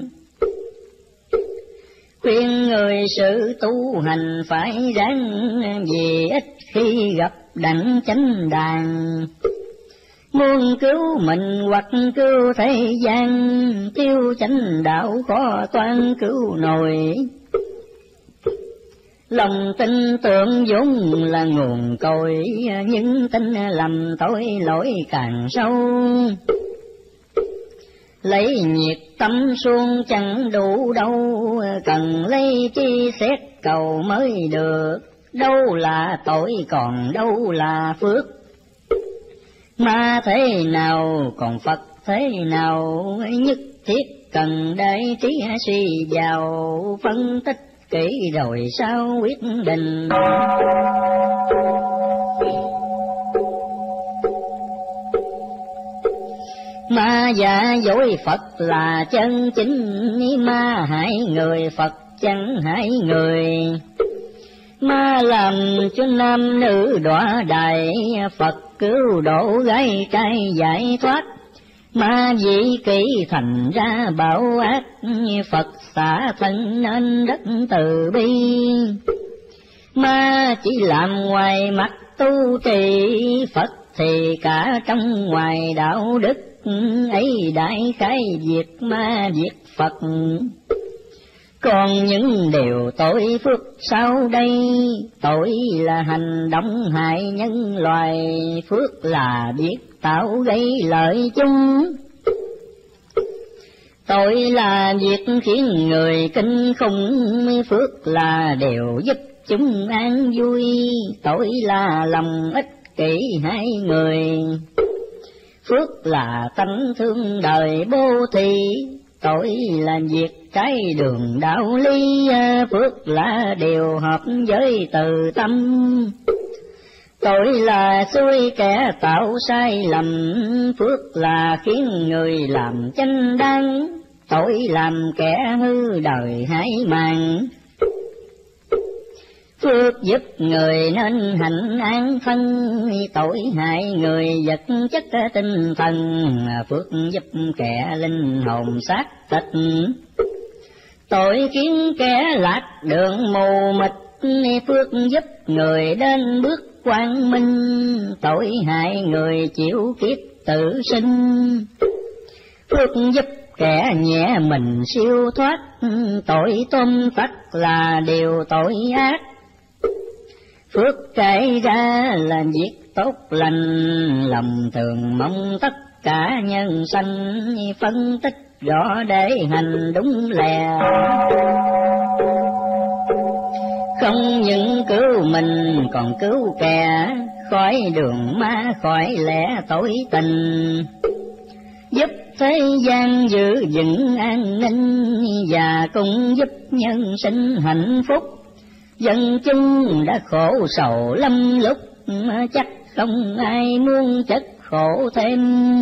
S1: Khuyên người sự tu hành phải ráng, vì ít khi gặp đặng chánh đàn. Muốn cứu mình hoặc cứu thế gian, tiêu chánh đạo khó toan cứu nổi. Lòng tin tưởng vốn là nguồn cội, nhưng tin lầm tội lỗi càng sâu. Lấy nhiệt tâm xuông chẳng đủ đâu, cần lấy chi xét cầu mới được. Đâu là tội còn đâu là phước, mà thế nào còn Phật thế nào, nhất thiết cần để trí suy vào, phân tích kỹ rồi sao quyết định. Ma giả dối Phật là chân chính, ma hại người Phật chẳng hại người. Ma làm cho nam nữ đọa đài, Phật cứu độ gái trai giải thoát. Ma dị kỷ thành ra bảo ác, Phật xả thân nên rất từ bi. Ma chỉ làm ngoài mặt tu trì, Phật thì cả trong ngoài đạo đức. Ấy đại khái việc ma việc Phật, còn những điều tội phước sau đây. Tội là hành động hại nhân loài, phước là biết tạo gây lợi chung. Tội là việc khiến người kinh khủng, phước là điều giúp chúng an vui. Tội là lòng ích kỷ hai người, phước là tánh thương đời bố thí. Tội là việc trái đường đạo lý, phước là điều hợp với từ tâm. Tội là xui kẻ tạo sai lầm, phước là khiến người làm chánh đáng. Tội làm kẻ hư đời hãi màng, phước giúp người nên hạnh an thân. Tội hại người vật chất tinh thần, phước giúp kẻ linh hồn xác thịt. Tội khiến kẻ lạc đường mù mịt, phước giúp người đến bước quang minh. Tội hại người chịu kiếp tự sinh, phước giúp kẻ nhẹ mình siêu thoát. Tội tôm tắt là điều tội ác, phước trải ra là việc tốt lành. Lòng thường mong tất cả nhân sanh, phân tích rõ để hành đúng lẽ. Không những cứu mình còn cứu kẻ, khỏi đường ma khỏi lẽ tối tình. Giúp thế gian giữ vững an ninh, và cũng giúp nhân sinh hạnh phúc. Dân chúng đã khổ sầu lắm lúc, chắc không ai muốn chất khổ thêm.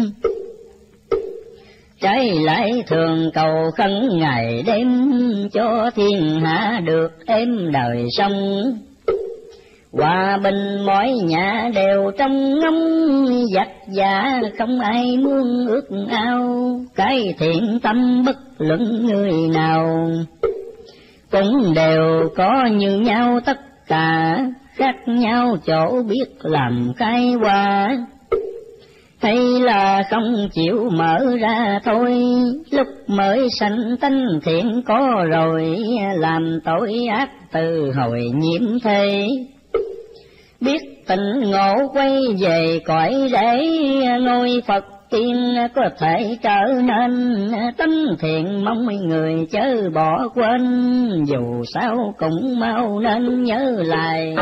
S1: Trái lại thường cầu khấn ngày đêm, cho thiên hạ được êm đời sống. Hòa bình mọi nhà đều trong ngóng, giặc giả không ai muốn ước ao. Cái thiện tâm bất luận người nào, cũng đều có như nhau tất cả. Khác nhau chỗ biết làm khai hoa, hay là không chịu mở ra thôi. Lúc mới sanh tánh thiện có rồi, làm tội ác từ hồi nhiễm thế. Biết tỉnh ngộ quay về cõi rễ, ngôi Phật tiên có thể trở nên tánh thiện, mong người chớ bỏ quên, dù sao cũng mau nên nhớ lại.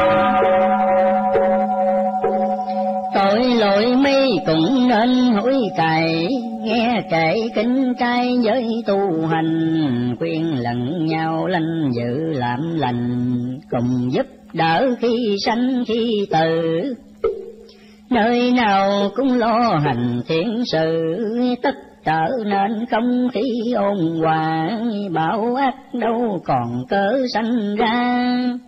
S1: Tội lỗi mi cũng nên hối cải, nghe kể kinh trai với tu hành, khuyên lẫn nhau lanh dự làm lành, cùng giúp đỡ khi sanh khi tử. Nơi nào cũng lo hành thiện sự, tất trở nên không khí ôn hòa, bão ác đâu còn cớ sanh ra.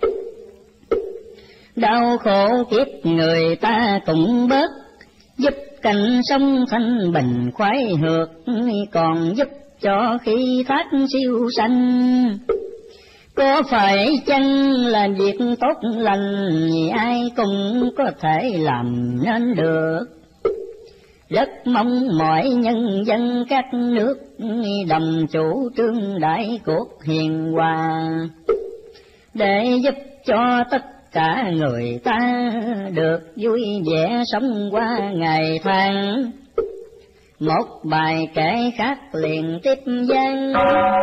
S1: Đau khổ kiếp người ta cũng bớt, giúp cảnh sống thanh bình khoái hược, còn giúp cho khi thác siêu sanh. Có phải chăng là việc tốt lành, ai cũng có thể làm nên được. Rất mong mọi nhân dân các nước, đồng chủ trương đại cuộc hiền hòa, để giúp cho tất cả người ta được vui vẻ sống qua ngày tháng. Một bài kể khác liền tiếp gian.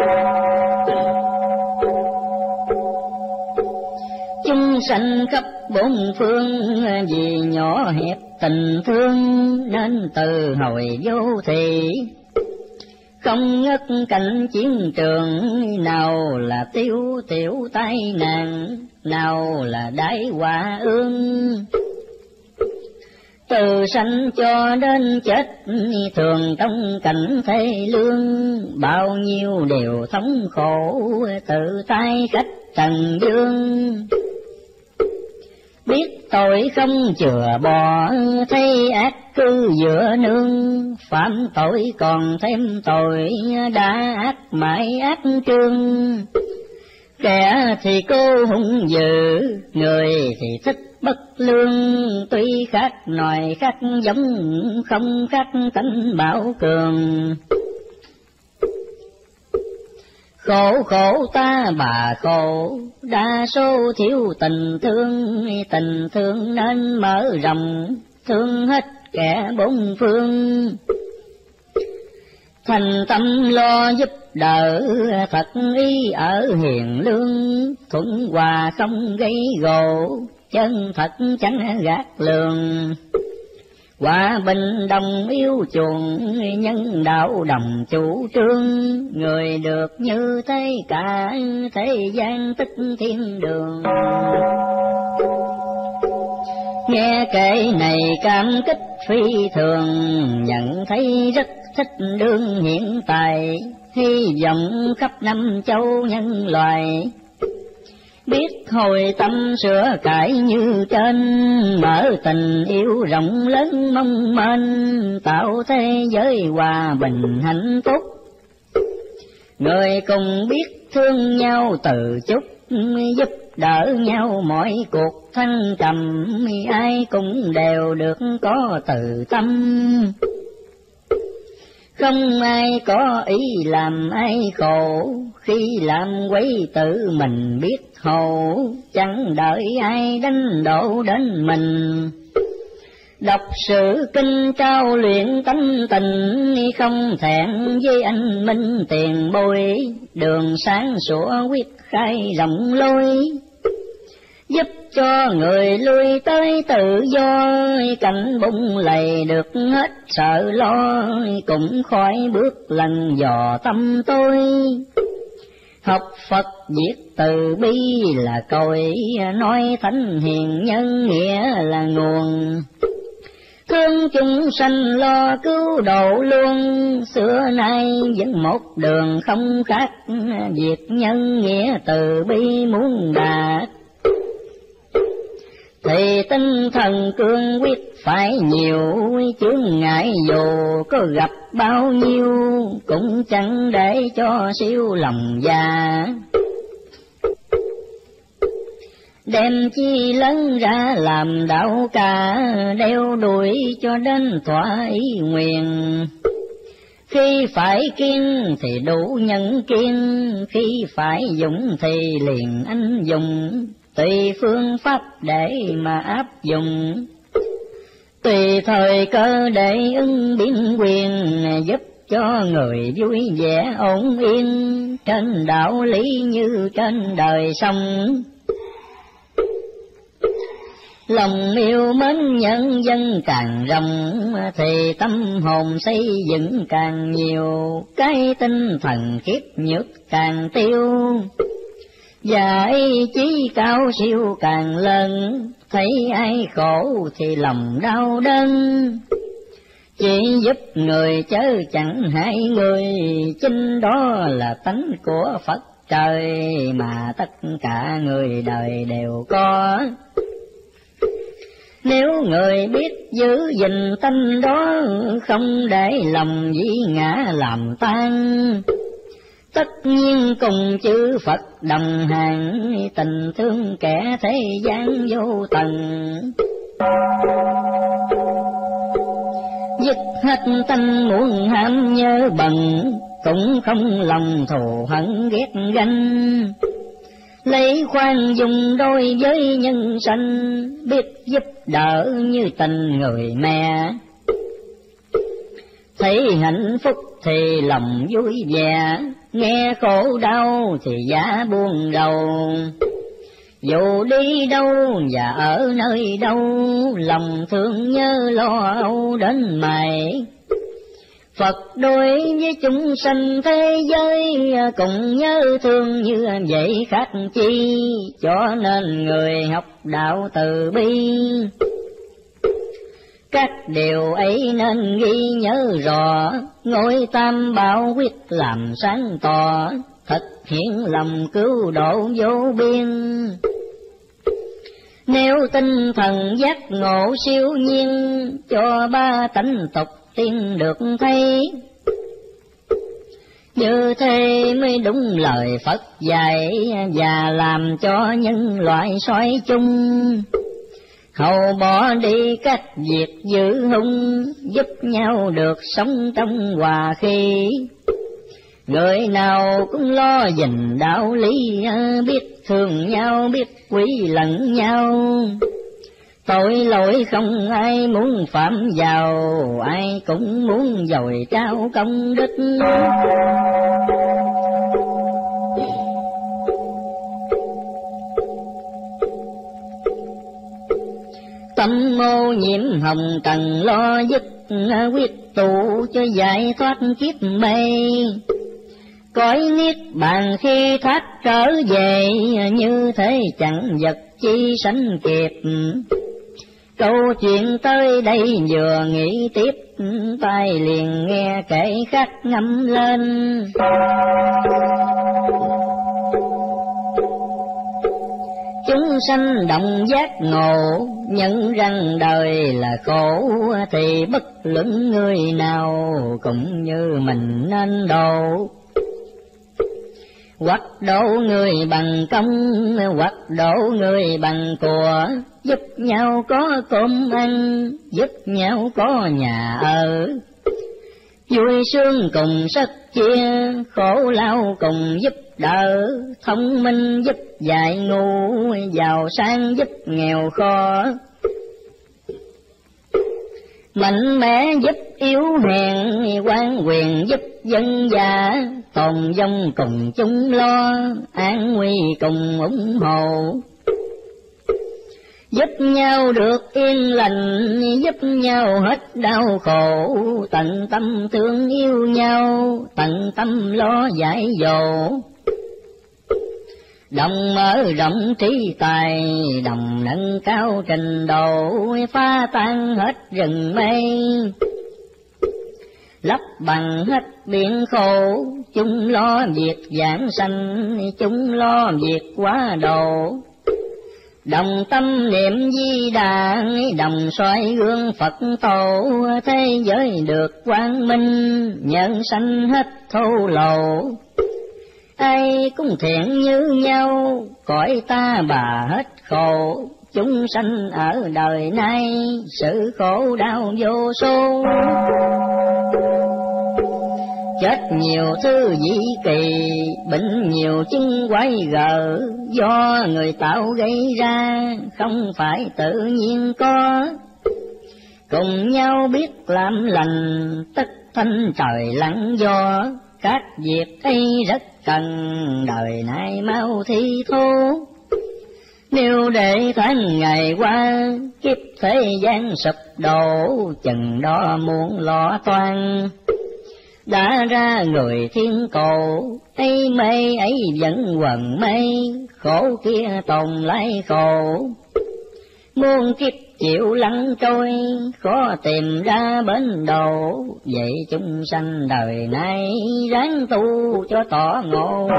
S1: Chúng sanh khắp bốn phương, vì nhỏ hẹp tình thương, nên từ hồi vô thị không ngất cảnh chiến trường. Nào là tiêu tiểu tai nạn, nào là đại họa ương. Từ sanh cho đến chết, thường trong cảnh thê lương, bao nhiêu điều thống khổ, tự tay cách trần dương. Biết tội không chừa bỏ, thấy ác cư giữa nương, phạm tội còn thêm tội, đã ác mãi ác trương. Kẻ thì cô hung dữ, người thì thích bất lương, tuy khác nòi khác giống, không khác tánh bảo cường. Khổ khổ ta bà khổ, đa số thiếu tình thương, tình thương nên mở rộng, thương hết kẻ bốn phương. Thành tâm lo giúp đỡ, thật ý ở hiền lương, thuận hòa không gây gỗ, chân thật chẳng gạt lường. Hòa bình đồng yêu chuộng, nhân đạo đồng chủ trương, người được như thế cả thế gian tức thiên đường. Nghe kể này cảm kích phi thường, nhận thấy rất thích đương hiện tại, hy vọng khắp năm châu nhân loại. Biết hồi tâm sửa cải như trên, mở tình yêu rộng lớn mong manh, tạo thế giới hòa bình hạnh phúc. Người cùng biết thương nhau từ chút, giúp đỡ nhau mọi cuộc thăng trầm, ai cũng đều được có từ tâm. Không ai có ý làm ai khổ, khi làm quấy tự mình biết hầu, chẳng đợi ai đánh đổ đến mình. Đọc sử kinh trao luyện tánh tình, không thẹn với anh minh tiền bối, đường sáng sủa quyết khai rộng lối. Giúp cho người lui tới tự do, cảnh bụng lầy được hết sợ lo, cũng khỏi bước lần dò tâm tôi. Học Phật viết từ bi là cội, nói thánh hiền nhân nghĩa là nguồn. Thương chúng sanh lo cứu độ luôn, xưa nay vẫn một đường không khác, việc nhân nghĩa từ bi muốn đạt. Thì tinh thần cương quyết phải nhiều, chướng ngại dù có gặp bao nhiêu, cũng chẳng để cho siêu lòng già. Đem chi lớn ra làm đạo ca, đeo đuổi cho đến thỏa ý nguyện. Khi phải kiên thì đủ nhân kiên, khi phải dũng thì liền anh dùng, tùy phương pháp để mà áp dụng. tùy thời cơ để ứng biến quyền, giúp cho người vui vẻ ổn yên, trên đạo lý như trên đời sống. Lòng yêu mến nhân dân càng rộng, thì tâm hồn xây dựng càng nhiều, cái tinh thần khiếp nhược càng tiêu, và ý chí cao siêu càng lớn. Thấy ai khổ thì lòng đau đớn, chỉ giúp người chớ chẳng hại người, chính đó là tánh của Phật trời, mà tất cả người đời đều có. Nếu người biết giữ gìn tánh đó, không để lòng dĩ ngã làm tan, tất nhiên cùng chư Phật đồng hành, tình thương kẻ thế gian vô tận. Dứt hết tâm muốn ham nhớ bận, cũng không lòng thù hận ghét ganh, lấy khoan dung đôi với nhân sanh, biết giúp đỡ như tình người mẹ. Thấy hạnh phúc thì lòng vui vẻ, nghe khổ đau thì giá buồn đầu. Dù đi đâu và ở nơi đâu, lòng thương nhớ lo âu đến mày. Phật đối với chúng sanh thế giới, cùng nhớ thương như vậy khác chi, cho nên người học đạo từ bi. Các điều ấy nên ghi nhớ rõ, ngôi tam bảo quyết làm sáng tỏ, thực hiện lòng cứu độ vô biên. Nếu tinh thần giác ngộ siêu nhiên, cho ba tánh tục tiên được thấy. Như thế mới đúng lời Phật dạy, và làm cho nhân loại soi chung. Hầu bỏ đi các việc dữ hung, giúp nhau được sống trong hòa khí. Người nào cũng lo gìn đạo lý, biết thương nhau, biết quý lẫn nhau. Tội lỗi không ai muốn phạm vào, ai cũng muốn dồi trao công đức. Tâm mô nhiễm hồng trần lo dứt, quyết tụ cho giải thoát kiếp mê. Cõi niết bàn khi thoát trở về, như thế chẳng vật chi sánh kịp. Câu chuyện tới đây vừa nghĩ tiếp, tai liền nghe kể khác ngâm lên. Chúng sanh động giác ngộ, nhận rằng đời là khổ, thì bất luận người nào cũng như mình nên độ. Hoặc độ người bằng công, hoặc độ người bằng của, giúp nhau có cơm ăn, giúp nhau có nhà ở. Vui sướng cùng sức chia, khổ lao cùng giúp đỡ. Thông minh giúp dạy ngu, giàu sang giúp nghèo khó. Mạnh mẽ giúp yếu hèn, quan quyền giúp dân già. Tồn vong cùng chúng lo, an nguy cùng ủng hộ. Giúp nhau được yên lành, giúp nhau hết đau khổ. Tận tâm thương yêu nhau, tận tâm lo giải dỗ. Đồng mở rộng trí tài, đồng nâng cao trình độ. Phá tan hết rừng mây, lấp bằng hết biển khổ. Chúng lo việc giảng sanh, chúng lo việc quá độ. Đồng tâm niệm Di Đà, đồng soi gương Phật tổ. Thế giới được quang minh, nhân sanh hết thô lậu. Ai cũng thiện như nhau, cõi ta bà hết khổ. Chúng sanh ở đời nay, sự khổ đau vô số. Chết nhiều thứ dĩ kỳ, bệnh nhiều chứng quái gở. Do người tạo gây ra, không phải tự nhiên có. cùng nhau biết làm lành, tất thanh trời lặng gió, các việc ấy rất cần, đời nay mau thi thố. Nếu để tháng ngày qua, kiếp thế gian sụp đổ, chừng đó muốn lo toan. Đã ra người thiên cổ, ấy mây ấy vẫn quần mây, khổ kia tồn lại khổ. Muôn kiếp chịu lắng trôi, khó tìm ra bến đồ, vậy chúng sanh đời nay ráng tu cho tỏ ngộ.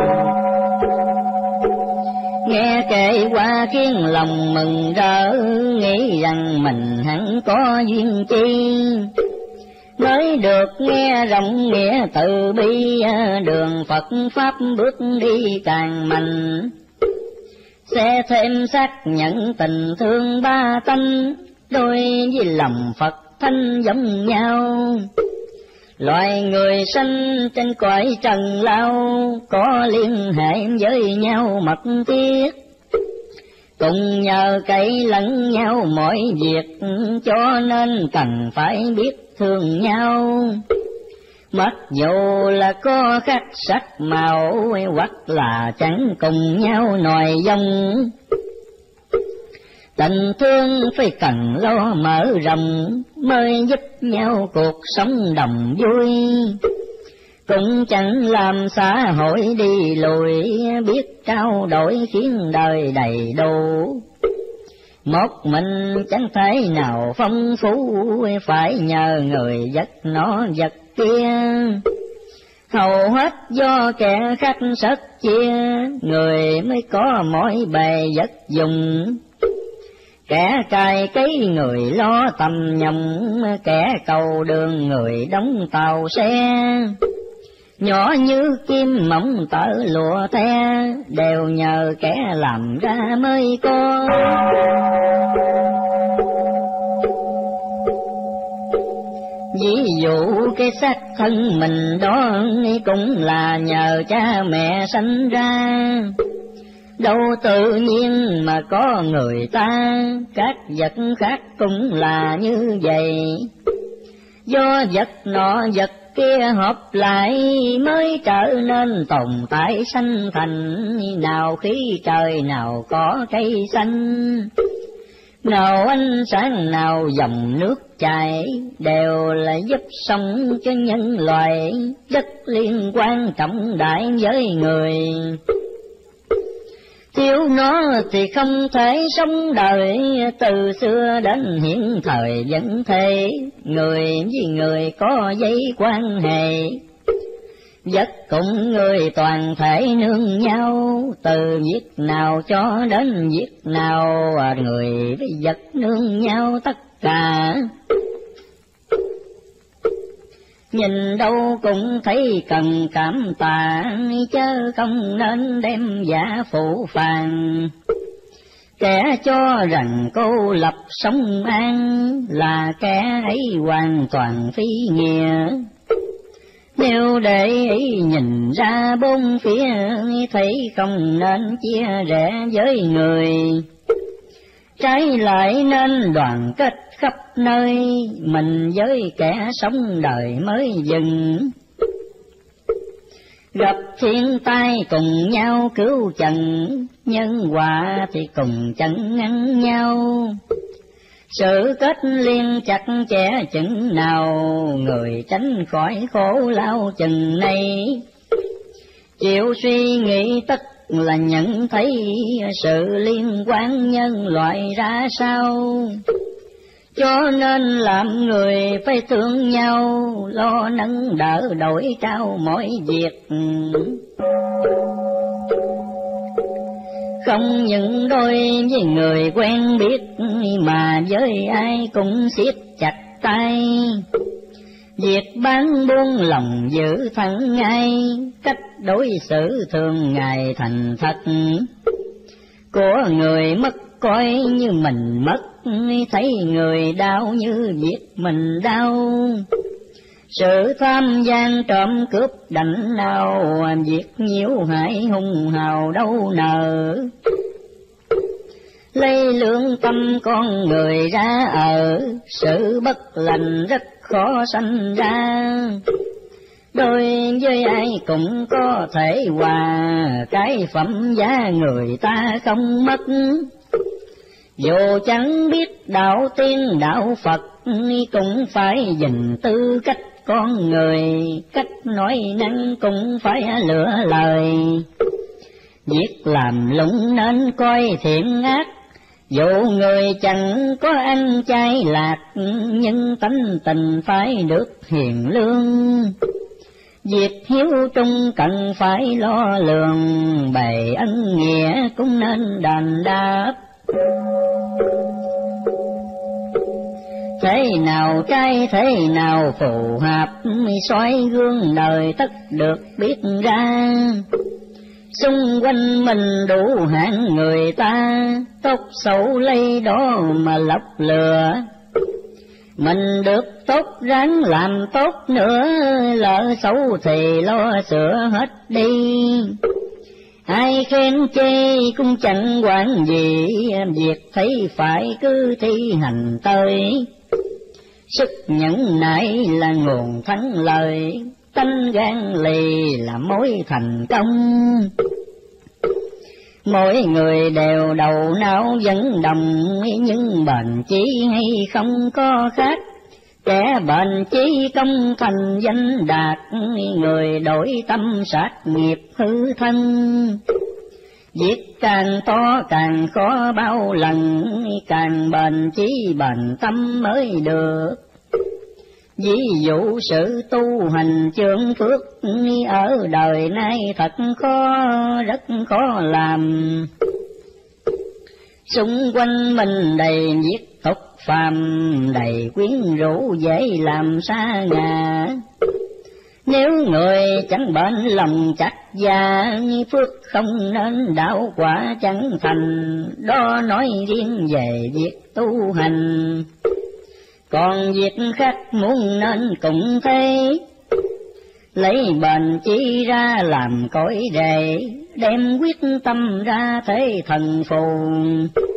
S1: Nghe kể qua khiến lòng mừng rỡ, nghĩ rằng mình hẳn có duyên chi, mới được nghe rộng nghĩa từ bi, đường Phật Pháp bước đi càng mạnh. Sẽ thêm xác nhận tình thương ba tánh, đôi với lòng Phật thanh giống nhau. Loài người sanh trên cõi trần lao, có liên hệ với nhau mật thiết, cùng nhờ cậy lẫn nhau mọi việc, cho nên cần phải biết thương nhau. Mặc dù là có khác sắc màu, hoặc là chẳng cùng nhau nòi giống, tình thương phải cần lo mở rộng, mới giúp nhau cuộc sống đồng vui. Cũng chẳng làm xã hội đi lùi, biết trao đổi khiến đời đầy đủ. Một mình chẳng thể nào phong phú, phải nhờ người vật nó vật kia. Hầu hết do kẻ khác sất chia, người mới có mỗi bề vật dùng. Kẻ cài cấy người lo tầm nhộng, kẻ cầu đường người đóng tàu xe. Nhỏ như kim mỏng tở lụa the, đều nhờ kẻ làm ra mới có. Ví dụ cái xác thân mình đó cũng là nhờ cha mẹ sanh ra, đâu tự nhiên mà có người ta, các vật khác cũng là như vậy. Do vật nọ vật kia hợp lại, mới trở nên tồn tại sanh thành. Nào khí trời nào có cây xanh, nào ánh sáng nào dòng nước chảy, đều là giúp sống cho nhân loại, rất liên quan trọng đại với người. Thiếu nó thì không thể sống đời, từ xưa đến hiện thời vẫn thế. Người với người có dây quan hệ, vật cùng người toàn thể nương nhau. Từ việc nào cho đến việc nào, người với vật nương nhau tất cả. Nhìn đâu cũng thấy cần cảm tạ, chớ không nên đem giả phụ phàng. Kẻ cho rằng cô lập sống an, là kẻ ấy hoàn toàn phi nghĩa. Nếu để ý nhìn ra bốn phía, thấy không nên chia rẽ với người. Trái lại nên đoàn kết khắp nơi, mình với kẻ sống đời mới dừng. Gặp thiên tai cùng nhau cứu trần, nhân quả thì cùng chẳng ngăn nhau. Sự kết liên chặt chẽ chừng nào, người tránh khỏi khổ lao chừng này. Chịu suy nghĩ tất là nhận thấy, sự liên quan nhân loại ra sao. Cho nên làm người phải thương nhau, lo nâng đỡ đổi trao mọi việc. Không những đôi với người quen biết, mà với ai cũng siết chặt tay. Việc bán buôn lòng giữ thẳng ngay, cách đối xử thường ngày thành thật. Của người mất coi như mình mất, thấy người đau như việc mình đau. Sự tham gian trộm cướp đảnh nào, việc nhiễu hại hung hào đâu nợ. lấy lương tâm con người ra ở, sự bất lành rất khó sanh ra. Đối với ai cũng có thể hòa, cái phẩm giá người ta không mất. Dù chẳng biết đạo tiên đạo Phật, cũng phải dình tư cách con người, cách nói năng cũng phải lựa lời. Việc làm lũng nên coi thiện ác, dù người chẳng có ăn chay lạc, nhưng tánh tình phải được hiền lương. Việc hiếu trung cần phải lo lường, bày ân nghĩa cũng nên đền đáp. Thế nào trai thế nào phù hợp, soi gương đời tất được biết ra. Xung quanh mình đủ hạng người ta, tốt xấu lấy đó mà lọc lừa. Mình được tốt ráng làm tốt nữa, lỡ xấu thì lo sửa hết đi. Ai khen chê cũng chẳng quản gì, việc thấy phải cứ thi hành tới. Sức nhẫn nại là nguồn thắng lợi, tánh gan lì là mối thành công. Mỗi người đều đầu não dẫn đồng, nhưng bền chí hay không có khác. Kẻ bền chí công thành danh đạt, người đổi tâm sát nghiệp hư thân. Việc càng to càng khó bao lần, càng bền chí bền tâm mới được. Ví dụ sự tu hành chướng phước, ở đời nay thật khó, rất khó làm. Xung quanh mình đầy giết tục phàm, đầy quyến rũ dễ làm xa ngã. Nếu người chẳng bền lòng chắc già, phước không nên đạo quả chẳng thành. Đó nói riêng về việc tu hành, còn việc khác muốn nên cũng thế. Lấy bền chí ra làm cõi rễ, đem quyết tâm ra thế thần phù.